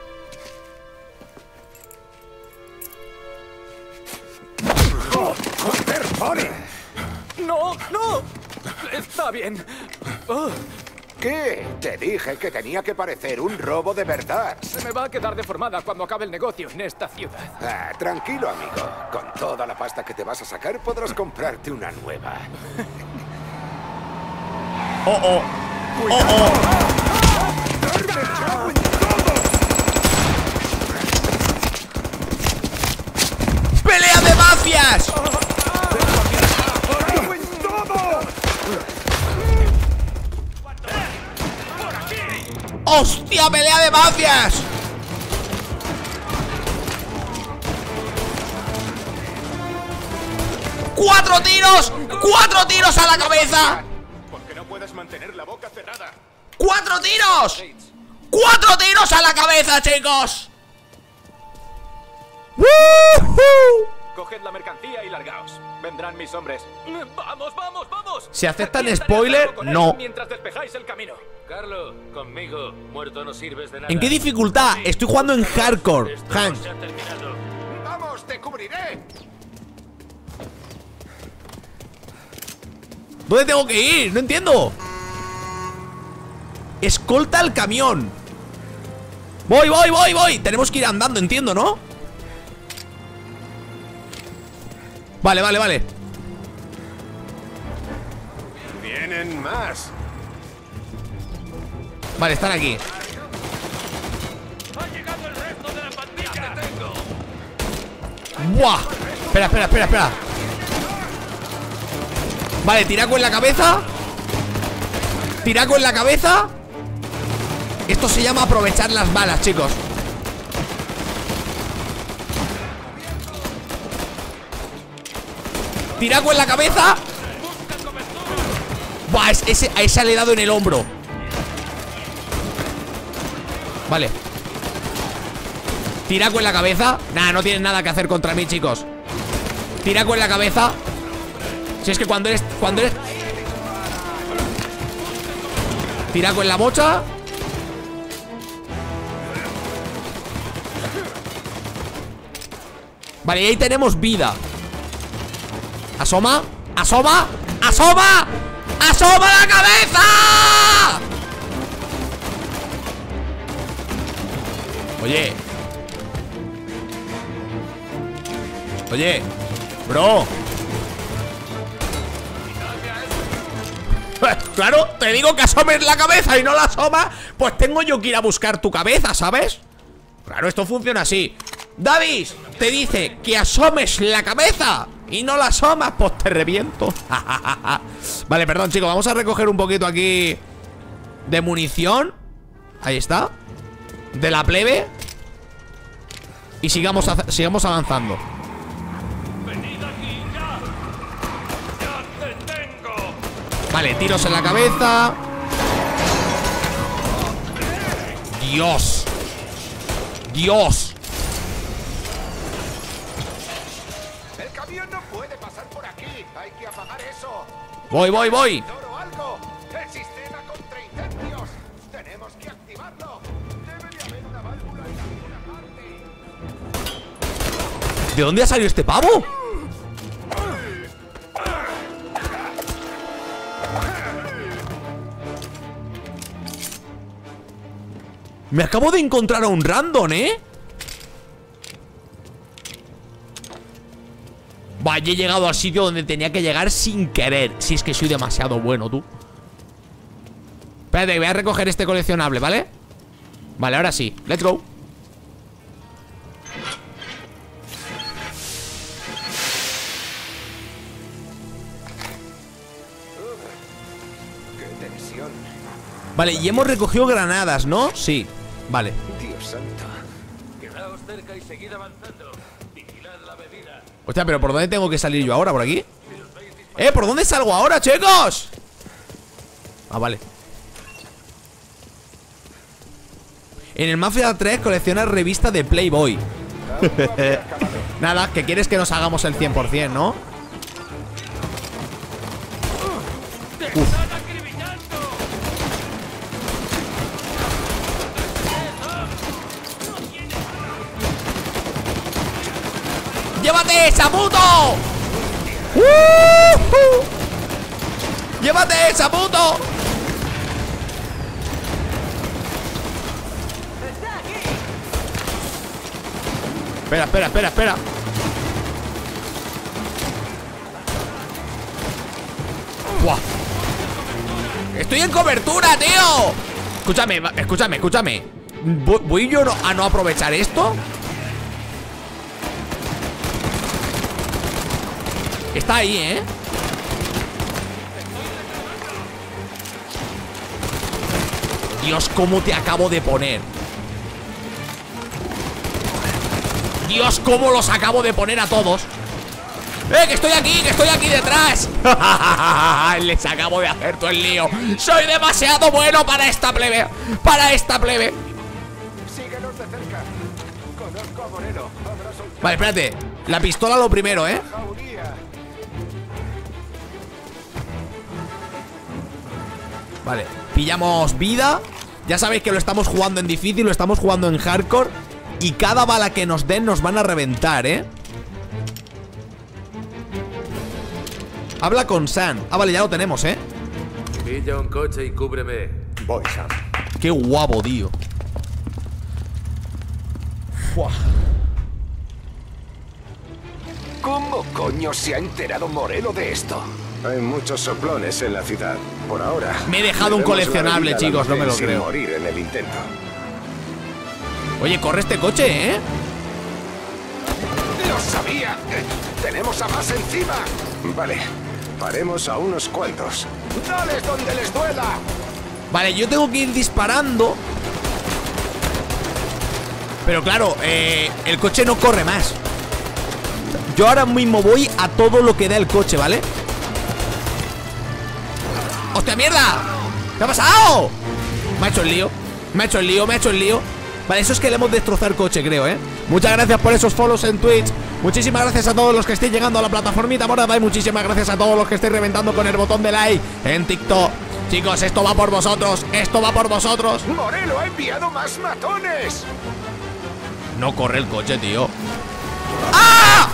¡Joder, Bonnie! ¡No, no! Está bien. Oh. ¿Qué? Te dije que tenía que parecer un robo de verdad. Se me va a quedar deformada cuando acabe el negocio en esta ciudad. Ah, tranquilo, amigo. Con toda la pasta que te vas a sacar, podrás comprarte una nueva. ¡Oh, oh! ¡Oh, oh! ¡Pelea de mafias! ¡Hostia, pelea de mafias! ¡Cuatro tiros! ¡Cuatro tiros a la cabeza! ¿Por qué no puedes mantener la boca cerrada? ¡Cuatro tiros! ¡Cuatro tiros a la cabeza, chicos! ¡Woohoo! Coged la mercancía y largaos. Vendrán mis hombres. ¡Vamos, vamos, vamos! Si aceptan Aquí estaré spoiler, a salvo con él no. Mientras despejáis el camino. Carlo, conmigo. Muerto no sirves de nada. ¿En qué dificultad? Estoy jugando en hardcore, Hank. Se ha terminado. ¡Vamos, te cubriré! ¿Dónde tengo que ir? No entiendo. Escolta al camión. Voy, voy, voy, voy. Tenemos que ir andando, entiendo, ¿no? Vale, vale, vale. Vienen más. Vale, están aquí. ¡Ha llegado el resto de la pandilla! ¡Te tengo! ¡Buah! Espera, espera, espera, espera. Vale, tiraco en la cabeza. Tiraco en la cabeza. Esto se llama aprovechar las balas, chicos. Tiraco en la cabeza. Buah, a ese le he dado en el hombro. Vale. Tiraco en la cabeza. Nah, no tienen nada que hacer contra mí, chicos. Tiraco en la cabeza. Si es que cuando eres Tiraco en la bocha. Vale, y ahí tenemos vida. Asoma. Asoma. Asoma. ¡Asoma la cabeza! Oye. Oye, bro. Claro, te digo que asomes la cabeza y no la asomas. Pues tengo yo que ir a buscar tu cabeza, ¿sabes? Claro, esto funciona así. Davis te dice que asomes la cabeza y no la asomas, pues te reviento. Vale, perdón, chicos, vamos a recoger un poquito aquí de munición. Ahí está. De la plebe. Y sigamos avanzando. Vale, tiros en la cabeza. Dios. Dios. El camión no puede pasar por aquí. Hay que apagar eso. Voy, voy, voy. El sistema contra incendios. Tenemos que activarlo. Debe de haber una válvula en alguna parte. ¿De dónde ha salido este pavo? Me acabo de encontrar a un random, ¿eh? Vaya, he llegado al sitio donde tenía que llegar sin querer. Si es que soy demasiado bueno, tú. Espérate, voy a recoger este coleccionable, ¿vale? Vale, ahora sí, let's go. ¡Qué tensión! Vale, y hemos recogido granadas, ¿no? Sí, vale. Dios santo. Quedaos cerca y seguid avanzando. Vigilad la bebida. Hostia, pero ¿por dónde tengo que salir yo ahora? ¿Por aquí? ¿Por dónde salgo ahora, chicos? Ah, vale. En el Mafia 3 coleccionas revista de Playboy. Nada, que quieres que nos hagamos el 100%, ¿no? Uf. ¡Llévate esa, puto! ¡Llévate esa, puto! Espera, espera, espera, espera. ¡Buah! ¡Estoy en cobertura, tío! Escúchame, escúchame, escúchame. ¿Voy yo a no aprovechar esto? Está ahí, ¿eh? Dios, cómo te acabo de poner. Dios, cómo los acabo de poner a todos. Que estoy aquí detrás. Les acabo de hacer todo el lío. Soy demasiado bueno para esta plebe. Para esta plebe. Síguenos de cerca. Conozco a Moreno. Vale, espérate. La pistola lo primero, ¿eh? Vale, pillamos vida. Ya sabéis que lo estamos jugando en difícil, lo estamos jugando en hardcore. Y cada bala que nos den nos van a reventar, ¿eh? Habla con Sam. Ah, vale, ya lo tenemos, ¿eh? Pilla un coche y cúbreme. Voy, Sam. Qué guapo, tío. Fua. ¿Cómo coño se ha enterado Moreno de esto? Hay muchos soplones en la ciudad. Por ahora. Me he dejado un coleccionable, chicos, no me lo sin creo. morir en el intento. Oye, corre este coche, ¿eh? ¡Los sabía! ¡Tenemos a más encima! Vale, paremos a unos cuantos. ¡Dales donde les duela! Vale, yo tengo que ir disparando. Pero claro, el coche no corre más. Yo ahora mismo voy a todo lo que da el coche, ¿vale? ¡Hostia, mierda! ¿Qué ha pasado? Me ha hecho el lío. Me ha hecho el lío, me ha hecho el lío. Vale, eso es que le hemos destrozado el coche, creo, ¿eh? Muchas gracias por esos follows en Twitch. Muchísimas gracias a todos los que estéis llegando a la plataformita morada. Y muchísimas gracias a todos los que estéis reventando con el botón de like en TikTok. Chicos, esto va por vosotros. Esto va por vosotros. ¡Morelo ha enviado más matones! No corre el coche, tío. ¡Ah!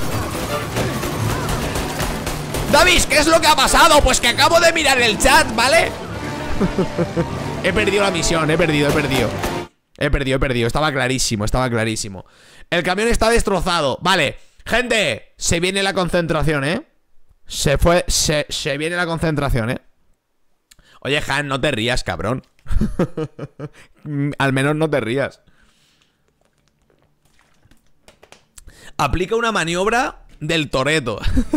Davis, ¿qué es lo que ha pasado? Pues que acabo de mirar el chat, ¿vale? He perdido la misión, he perdido. Estaba clarísimo, El camión está destrozado. Vale, gente, se viene la concentración, ¿eh? Se viene la concentración, ¿eh? Oye, Han, no te rías, cabrón. Al menos no te rías. Aplica una maniobra del Toretto.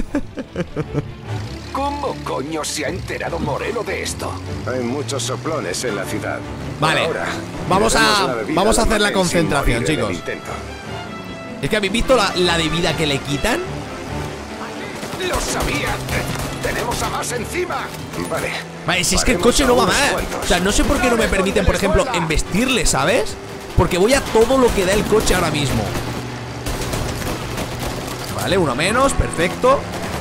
¿Cómo coño se ha enterado Morelo de esto? Hay muchos soplones en la ciudad. Vale, ahora, vamos a hacer la concentración, chicos. Es que habéis visto la de vida que le quitan. ¡Lo sabía! ¡Tenemos a más encima! Vale, si es que el coche no va mal. O sea, no sé por qué no me permiten, por ejemplo, embestirle, ¿sabes? Porque voy a todo lo que da el coche ahora mismo. Vale, uno menos, perfecto.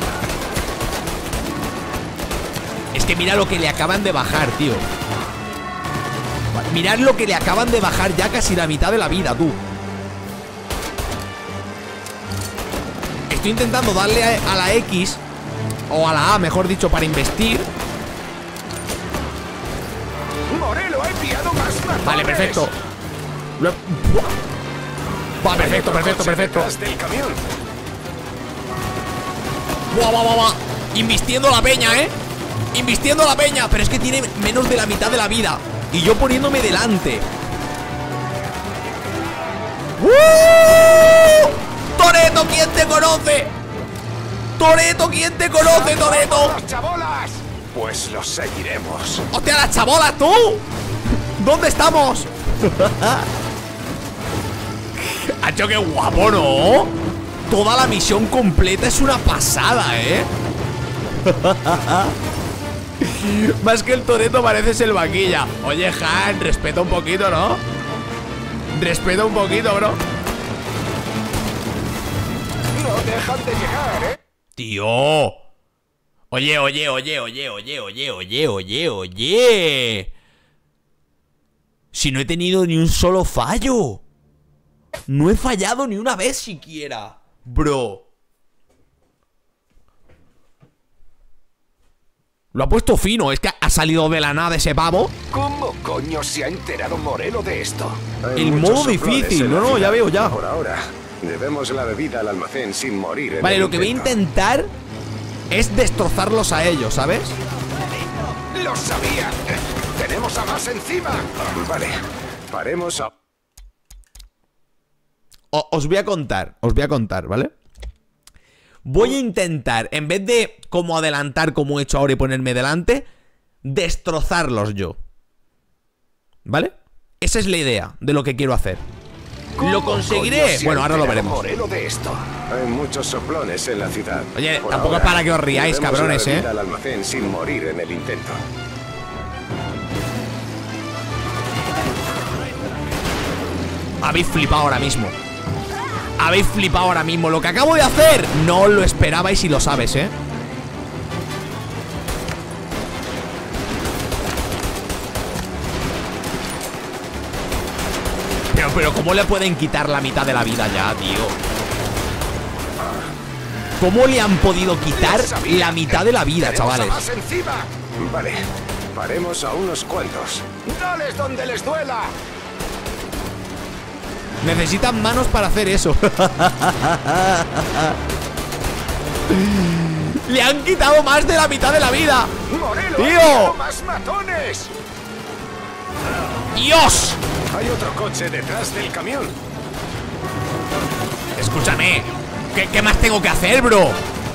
Es que mira lo que le acaban de bajar, tío. Mirad lo que le acaban de bajar ya casi la mitad de la vida, tú. Estoy intentando darle a la X, o a la A, mejor dicho, para investir. Morelo ha enviado más matones. Vale, perfecto. Va, perfecto. Buah. Invistiendo la peña, ¿eh? Invistiendo la peña. Pero es que tiene menos de la mitad de la vida. Y yo poniéndome delante. ¡Toretto, quién te conoce! ¡Toretto, quién te conoce, Toretto! ¡Las chabolas! Pues los seguiremos. ¡Hostia, las chabolas, tú! ¿Dónde estamos? ¡Hacho, qué guapo, ¿no? Toda la misión completa es una pasada, ¿eh? Más que el Toretto pareces el vaquilla. Oye, Han, respeta un poquito, ¿no? Respeta un poquito, bro. No dejan de llegar, ¿eh? Tío. Oye. Si no he tenido ni un solo fallo. No he fallado ni una vez siquiera, bro. Lo ha puesto fino, es que ha salido de la nada ese pavo. ¿Cómo coño se ha enterado Morelo de esto? El modo difícil, no, ya veo, ya. Por ahora, debemos la bebida al almacén sin morir. Vale, lo que voy a intentar es destrozarlos a ellos, ¿sabes? ¡Lo sabía! ¡Tenemos a más encima! Vale, paremos a... Os voy a contar, ¿vale? Voy a intentar, en vez de como adelantar como he hecho ahora y ponerme delante, destrozarlos yo. ¿Vale? Esa es la idea de lo que quiero hacer. ¿Lo conseguiré? Bueno, ahora lo veremos. De esto? Hay muchos soplones en la ciudad. Oye, tampoco es para que os riáis, cabrones, ¿eh? Al almacén sin morir en el intento. Habéis flipado ahora mismo. Habéis flipado ahora mismo. Lo que acabo de hacer no os lo esperabais y lo sabes, ¿eh? Pero ¿cómo le pueden quitar la mitad de la vida ya, tío? ¿Cómo le han podido quitar la mitad de la vida, chavales? Vale, paremos a unos cuantos. ¡Dales donde les duela! Necesitan manos para hacer eso. Le han quitado más de la mitad de la vida. ¡Tío! ¡Más matones! ¡Dios! Hay otro coche detrás del camión. Escúchame. ¿Qué más tengo que hacer, bro?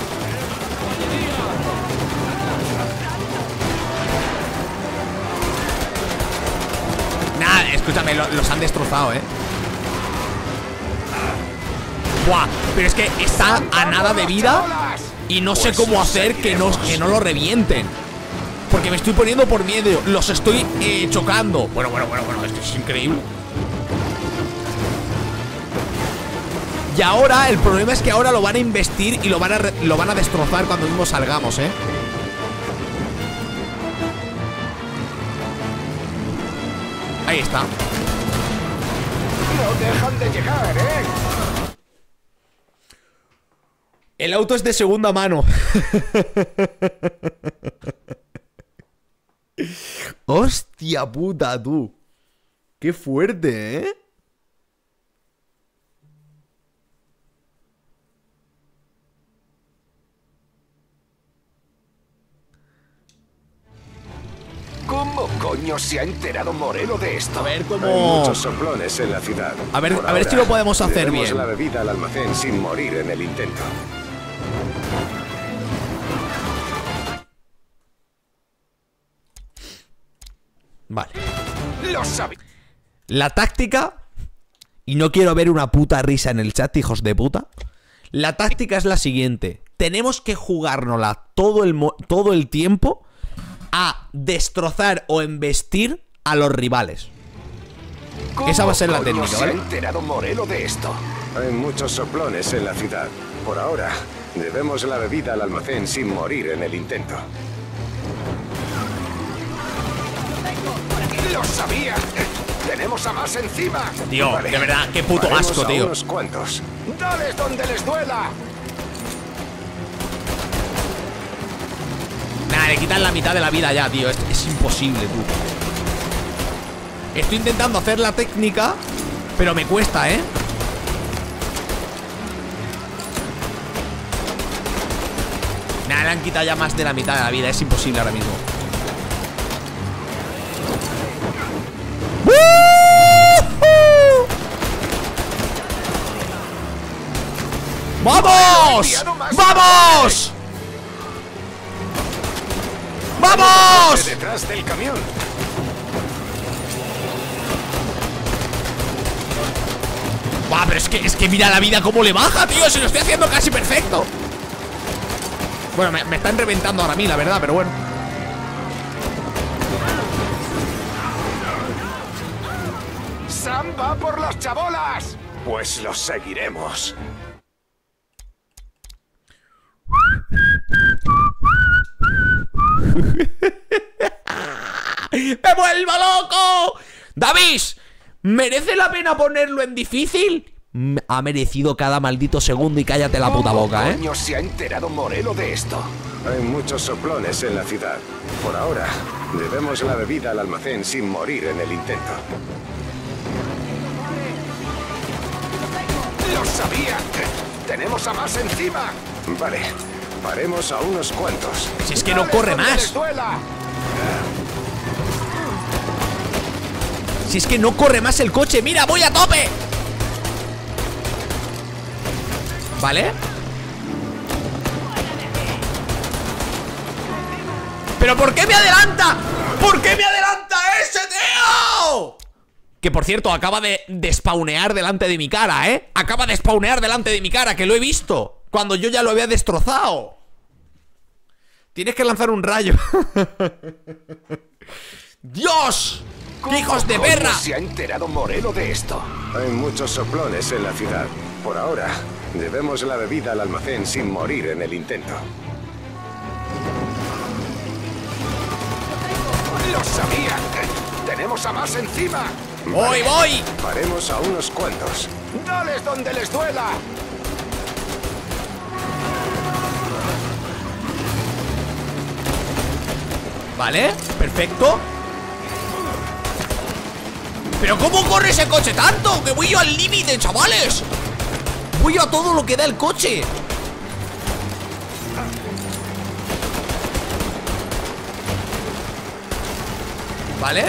Nada, escúchame, los han destrozado, Buah, pero es que está a nada de vida y no sé cómo hacer que no lo revienten. Porque me estoy poniendo por miedo. Los estoy chocando. Bueno, esto es increíble. Y ahora, el problema es que ahora lo van a investir y lo van a destrozar cuando mismo salgamos, Ahí está. No dejan de llegar, El auto es de segunda mano. Hostia puta, tú. Qué fuerte, ¿Cómo coño se ha enterado Morelo de esto? A ver cómo... Hay muchos soplones en la ciudad. A ver si lo podemos hacer bien. La bebida al almacén sin morir en el intento. Vale. Lo sabía. La táctica... Y no quiero ver una puta risa en el chat, hijos de puta. La táctica es la siguiente. Tenemos que jugárnosla todo el tiempo a destrozar o embestir a los rivales. Esa va a ser la técnica, ¿vale? ¿Se ha enterado Morelo de esto? Hay muchos soplones en la ciudad. Por ahora, debemos la bebida al almacén sin morir en el intento. ¡Lo sabía! ¡Tenemos a más encima! Tío, vale. De verdad, qué puto asco, tío. Unos cuantos. ¡Dales donde les duela! Nah, le quitan la mitad de la vida ya, tío. Es imposible, tú. Estoy intentando hacer la técnica, pero me cuesta, Nah, le han quitado ya más de la mitad de la vida. Es imposible ahora mismo. ¡Vamos! ¡Vamos! ¡Vamos! Detrás del camión. ¡Buah, pero es que mira la vida cómo le baja, tío! Se lo estoy haciendo casi perfecto. Bueno, me están reventando ahora a mí, la verdad, pero bueno. ¡Sam va por las chabolas! Pues los seguiremos. ¡Me vuelvo loco! ¡David! ¿Merece la pena ponerlo en difícil? Ha merecido cada maldito segundo y cállate la puta boca, ¿Cómo coño se ha enterado Morelo de esto? Hay muchos soplones en la ciudad. Por ahora, debemos la bebida al almacén sin morir en el intento. ¡Lo sabía! ¡Tenemos a más encima! Vale, paremos a unos cuantos. Si es que no corre más. Si es que no corre más el coche. ¡Mira, voy a tope! ¿Vale? ¿Pero por qué me adelanta? ¿Por qué me adelanta ese, tío? Que por cierto, acaba de spawnear delante de mi cara, Acaba de spawnear delante de mi cara, que lo he visto cuando yo ya lo había destrozado. Tienes que lanzar un rayo. ¡Dios! ¡Qué hijos de perra! ¿Se ha enterado Morelo de esto? Hay muchos soplones en la ciudad. Por ahora, debemos la bebida al almacén sin morir en el intento. ¡Lo sabía! ¡Tenemos a más encima! ¡Voy, voy! Paremos a unos cuantos. ¡Dales donde les duela! Vale, perfecto. ¿Pero cómo corre ese coche tanto? Que voy yo al límite, chavales. Voy yo a todo lo que da el coche. Vale.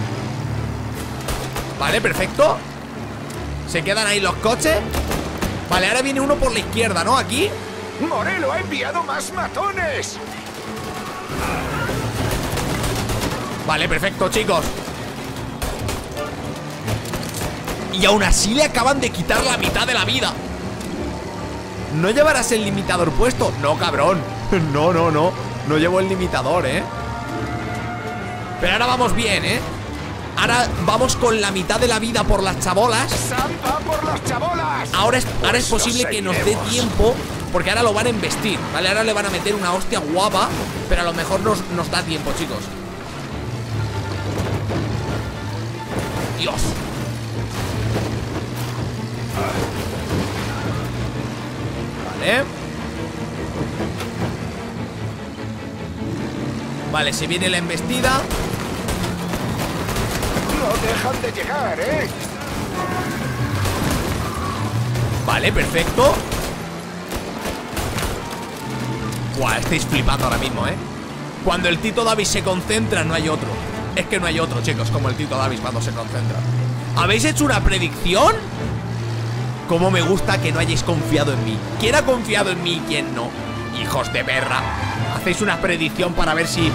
Vale, perfecto. Se quedan ahí los coches. Vale, ahora viene uno por la izquierda, ¿no? Aquí. ¡Morello ha enviado más matones! Vale, perfecto, chicos. Y aún así le acaban de quitar la mitad de la vida. ¿No llevarás el limitador puesto? No, cabrón. No, no, no. No llevo el limitador, ¿eh? Pero ahora vamos bien, ¿eh? Ahora vamos con la mitad de la vida por las chabolas. ¡Zampa por las chabolas! Ahora es posible que nos dé tiempo, porque ahora lo van a embestir, ¿vale? Ahora le van a meter una hostia guapa, pero a lo mejor nos da tiempo, chicos. Dios. Vale. Vale, se viene la embestida. No dejan de llegar, ¿eh? Vale, perfecto. Buah, estáis flipando ahora mismo, ¿eh? Cuando el Tito Davis se concentra, no hay otro. Es que no hay otro, chicos, como el Tito Davis cuando se concentra. ¿Habéis hecho una predicción? Cómo me gusta que no hayáis confiado en mí. ¿Quién ha confiado en mí y quién no? Hijos de perra. Hacéis una predicción para ver si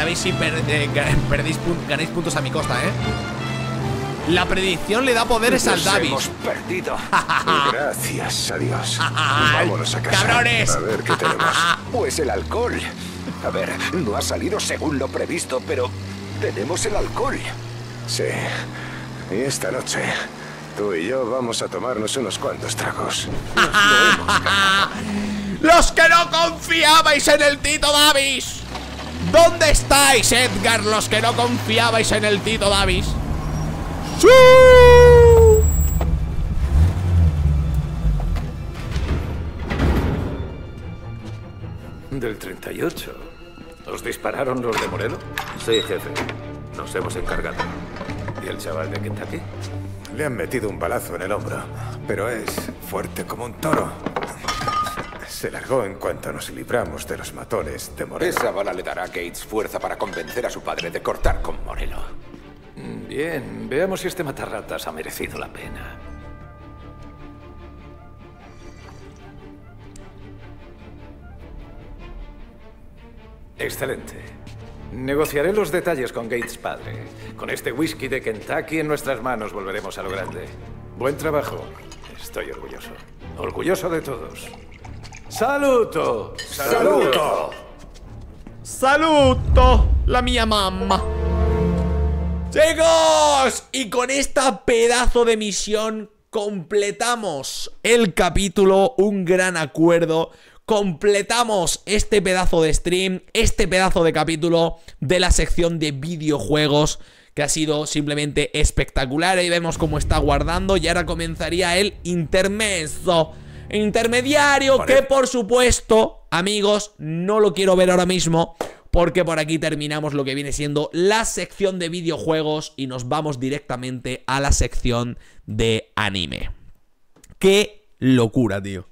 ganáis puntos a mi costa, ¿eh? La predicción le da poderes al Davis. Hemos perdido. Gracias a Dios. Vámonos a casa. ¡Cabrones! A ver qué tenemos. Pues el alcohol. A ver, no ha salido según lo previsto, pero tenemos el alcohol. Sí. Y esta noche, tú y yo vamos a tomarnos unos cuantos tragos. ¡Los que no confiabais en el Tito Davis! ¿Dónde estáis, Edgar? Los que no confiabais en el Tito Davis. ¡Sí! Del 38. ¿Os dispararon los de Morello? Sí, jefe. Nos hemos encargado. ¿Y el chaval de Kentucky? Le han metido un balazo en el hombro, pero es fuerte como un toro. Se largó en cuanto nos libramos de los matones de Morello. Esa bala le dará a Gates fuerza para convencer a su padre de cortar con Morello. Bien, veamos si este matarratas ha merecido la pena. Excelente. Negociaré los detalles con Gates padre. Con este whisky de Kentucky en nuestras manos volveremos a lo grande. Buen trabajo. Estoy orgulloso. Orgulloso de todos. ¡Saluto! ¡Saluto! ¡Saluto! La mía mamá. Chicos, y con esta pedazo de misión completamos el capítulo, un gran acuerdo. Completamos este pedazo de stream, este pedazo de capítulo de la sección de videojuegos, que ha sido simplemente espectacular. Ahí vemos cómo está guardando y ahora comenzaría el intermediario, vale. Que por supuesto, amigos, no lo quiero ver ahora mismo, porque por aquí terminamos lo que viene siendo la sección de videojuegos y nos vamos directamente a la sección de anime. ¡Qué locura, tío!